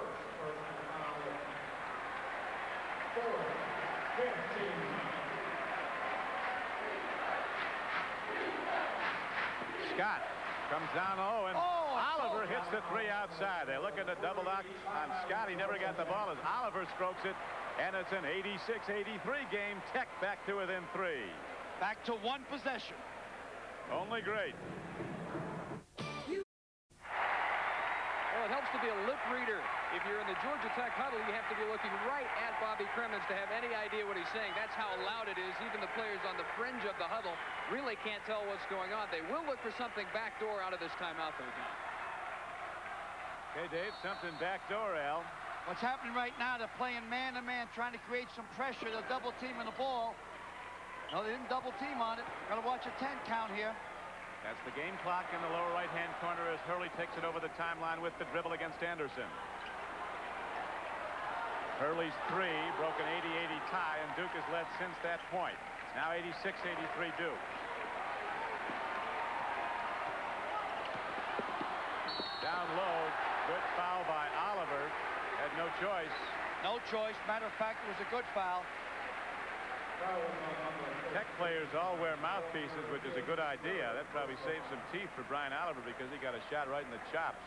Scott comes down low, and oh, Oliver hits the three outside. They look at the double knock on Scott. He never got the ball as Oliver strokes it, and it's an eighty-six eighty-three game. Tech back to within three. Back to one possession. Only great. Well, it helps to be a lip reader. If you're in the Georgia Tech huddle, you have to be looking right at Bobby Cremens to have any idea what he's saying. That's how loud it is. Even the players on the fringe of the huddle really can't tell what's going on. They will look for something backdoor out of this timeout, though, Don. Okay, Dave, something backdoor, Al. What's happening right now, they're playing man-to-man, trying to create some pressure. They're double-teaming the ball. No, they didn't double-team on it. Got to watch a ten count here. That's the game clock in the lower right-hand corner as Hurley takes it over the timeline with the dribble against Anderson. Hurley's three broke an eighty eighty tie, and Duke has led since that point. It's now eighty-six eighty-three Duke. Down low, good foul by Oliver. Had no choice. No choice. Matter of fact, it was a good foul. Tech players all wear mouthpieces, which is a good idea. That probably saved some teeth for Brian Oliver because he got a shot right in the chops.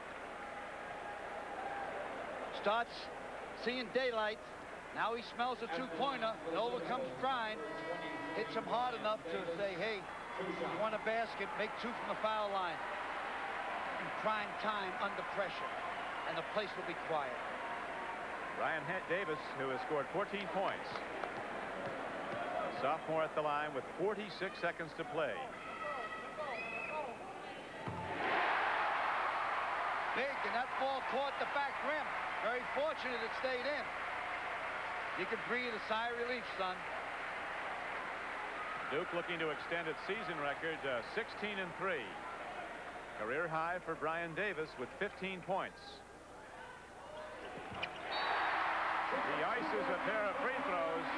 Starts seeing daylight. Now he smells a two-pointer. Nova comes trying. Hits him hard enough to say, hey, you want a basket, make two from the foul line. In prime time, under pressure. And the place will be quiet. Ryan Davis, who has scored fourteen points. Sophomore at the line with forty-six seconds to play. Big, and that ball caught the back rim. Very fortunate it stayed in. You can breathe a sigh of relief, son. Duke looking to extend its season record uh, sixteen and three. Career high for Brian Davis with fifteen points. He ices a pair of free throws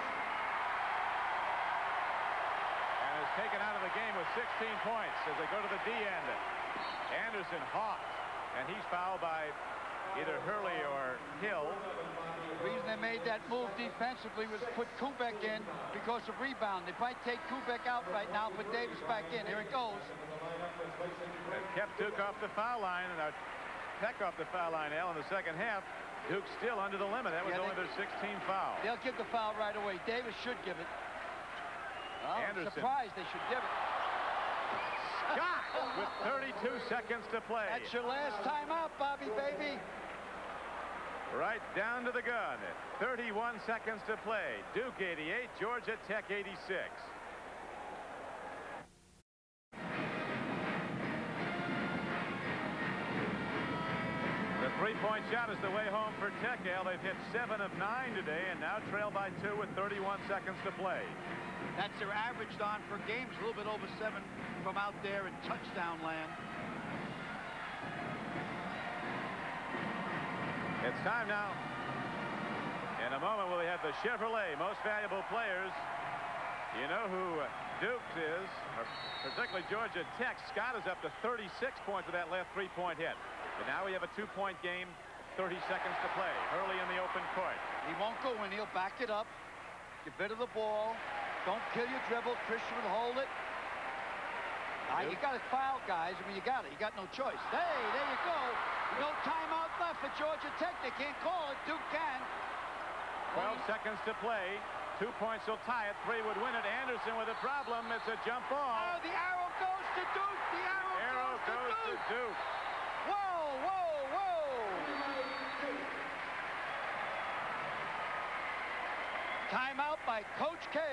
and is taken out of the game with sixteen points as they go to the D end. Anderson hawked, and he's fouled by either Hurley or Hill. The reason they made that move defensively was put Kubek in because of rebound. They might take Kubek out right now, put Davis back in. Here it goes. And kept Duke off the foul line, and uh, Peck off the foul line, Al, in the second half. Duke's still under the limit. That was yeah, only they, their sixteenth foul. They'll give the foul right away. Davis should give it. Oh, I'm surprised they should give it. Scott with thirty-two seconds to play. That's your last timeout, Bobby, baby. Right down to the gun. thirty-one seconds to play. Duke eighty-eight, Georgia Tech eighty-six. The three-point shot is the way home for Tech, Al. They've hit seven of nine today and now trail by two with thirty-one seconds to play. That's their average, Don, per game. It's a little bit over seven from out there in touchdown land. It's time now. In a moment, we'll have the Chevrolet Most Valuable Players. You know who Duke's is, or particularly Georgia Tech. Scott is up to thirty-six points with that left three-point hit. But now we have a two-point game, thirty seconds to play. Hurley in the open court. He won't go in. He'll back it up. Get rid of the ball. Don't kill your dribble. Christian will hold it. Uh, you got to foul, guys. I mean, you got it. You got no choice. Hey, there you go. No timeout left for Georgia Tech. They can't call it. Duke can. twelve seconds to play. Two points will tie it. Three would win it. Anderson with a problem. It's a jump ball. Oh, the arrow goes to Duke. The arrow, arrow goes, goes to, Duke. to Duke. Whoa, whoa, whoa. Timeout by Coach K.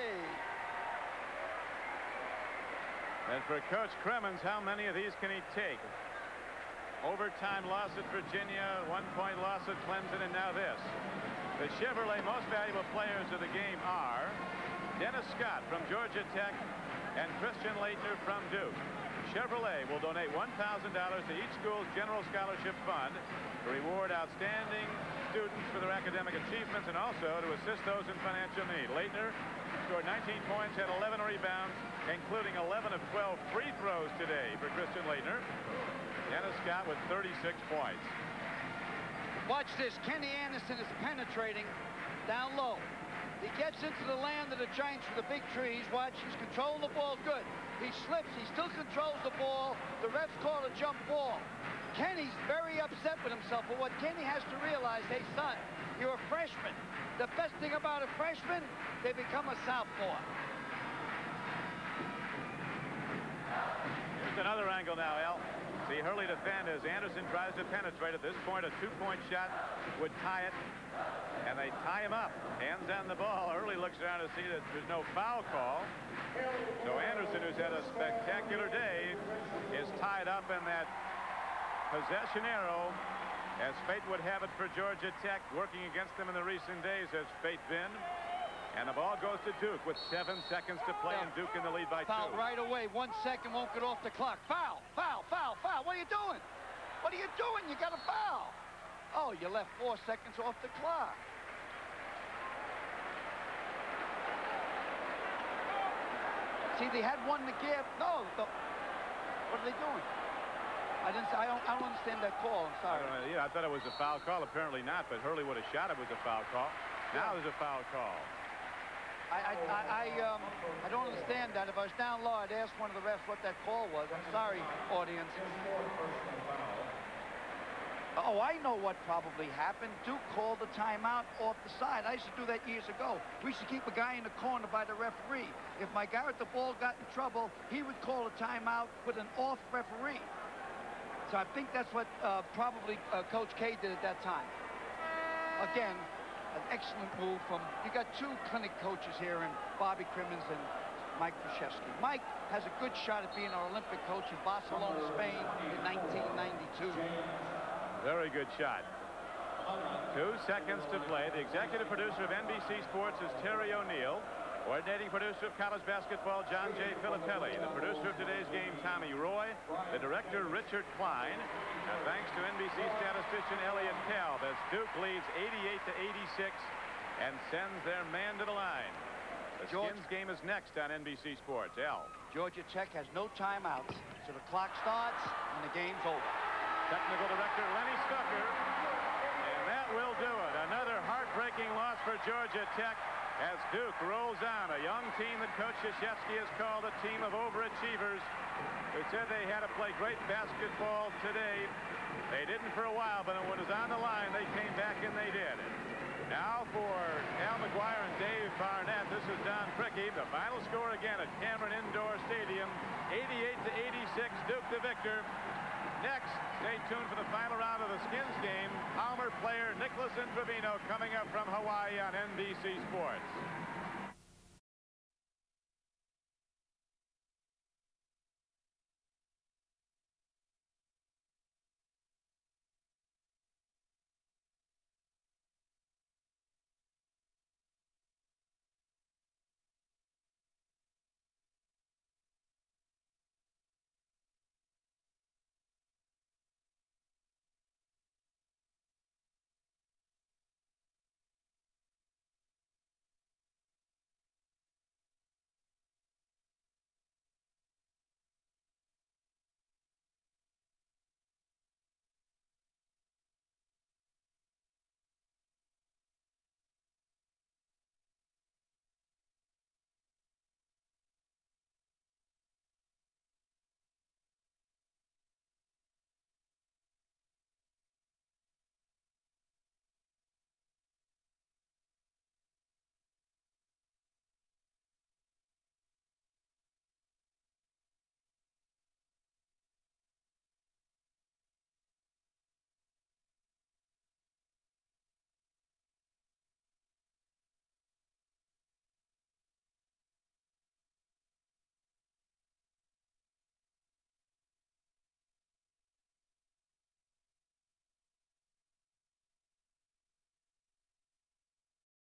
And for Coach Cremens, how many of these can he take? Overtime loss at Virginia, one-point loss at Clemson, and now this. The Chevrolet Most Valuable Players of the game are Dennis Scott from Georgia Tech and Christian Laettner from Duke. Chevrolet will donate one thousand dollars to each school's general scholarship fund to reward outstanding students for their academic achievements and also to assist those in financial need. Laettner scored nineteen points, had eleven rebounds, including eleven of twelve free throws today for Christian Laettner. Dennis Scott with thirty-six points. Watch this. Kenny Anderson is penetrating down low. He gets into the land of the Giants with the big trees. Watch, he's controlling the ball good. He slips. He still controls the ball. The refs call a jump ball. Kenny's very upset with himself, but what Kenny has to realize, hey, son, you're a freshman. The best thing about a freshman, they become a sophomore. Here's another angle now, Al. See Hurley defend as Anderson tries to penetrate. At this point, a two-point shot would tie it, and they tie him up. Hands on the ball. Hurley looks around to see that there's no foul call. So Anderson, who's had a spectacular day, is tied up in that possession arrow, as fate would have it for Georgia Tech. Working against them in the recent days has fate been. And the ball goes to Duke with seven seconds to play, and Duke in the lead by Foul two. right away. One second won't get off the clock. Foul, foul, foul, foul. What are you doing? What are you doing? You got a foul. Oh, you left four seconds off the clock. See, they had one to give. No, the, what are they doing? I didn't. I don't. I don't understand that call. I'm sorry. I, yeah, I thought it was a foul call. Apparently not. But Hurley would have shot it was a foul call. Now there's a foul call. I, I, I, I, um, I don't understand that. If I was down low, I'd ask one of the refs what that call was. I'm sorry, audience. Oh, I know what probably happened. Duke called the timeout off the side. I used to do that years ago. We used to keep a guy in the corner by the referee. If my guy at the ball got in trouble, he would call a timeout with an off referee. So I think that's what uh, probably uh, Coach K did at that time. Again, an excellent move from, you got two clinic coaches here in Bobby Crimmins and Mike Krzyzewski. Mike has a good shot at being our Olympic coach in Barcelona, Spain in nineteen ninety-two. Very good shot. Two seconds to play. The executive producer of N B C Sports is Terry O'Neill. Coordinating producer of college basketball, John J. Filippelli. The producer of today's game, Tommy Roy. The director, Richard Klein. And thanks to N B C statistician Elliot Kalb as Duke leads eighty-eight to eighty-six and sends their man to the line. The George, Skins game is next on N B C Sports. Al. Georgia Tech has no timeouts, so the clock starts and the game's over. Technical director Lenny Stucker. And that will do it. Another heartbreaking loss for Georgia Tech as Duke rolls on. A young team that Coach Krzyzewski has called a team of overachievers who said they had to play great basketball today. They didn't for a while, but when it was on the line, they came back and they did. Now for Al McGuire and Dave Barnett, this is Don Crickey. The final score again at Cameron Indoor Stadium, eighty-eight to eighty-six, Duke the victor. Next, stay tuned for the final round of the Skins game. Palmer player Nicholas Trevino coming up from Hawaii on N B C Sports.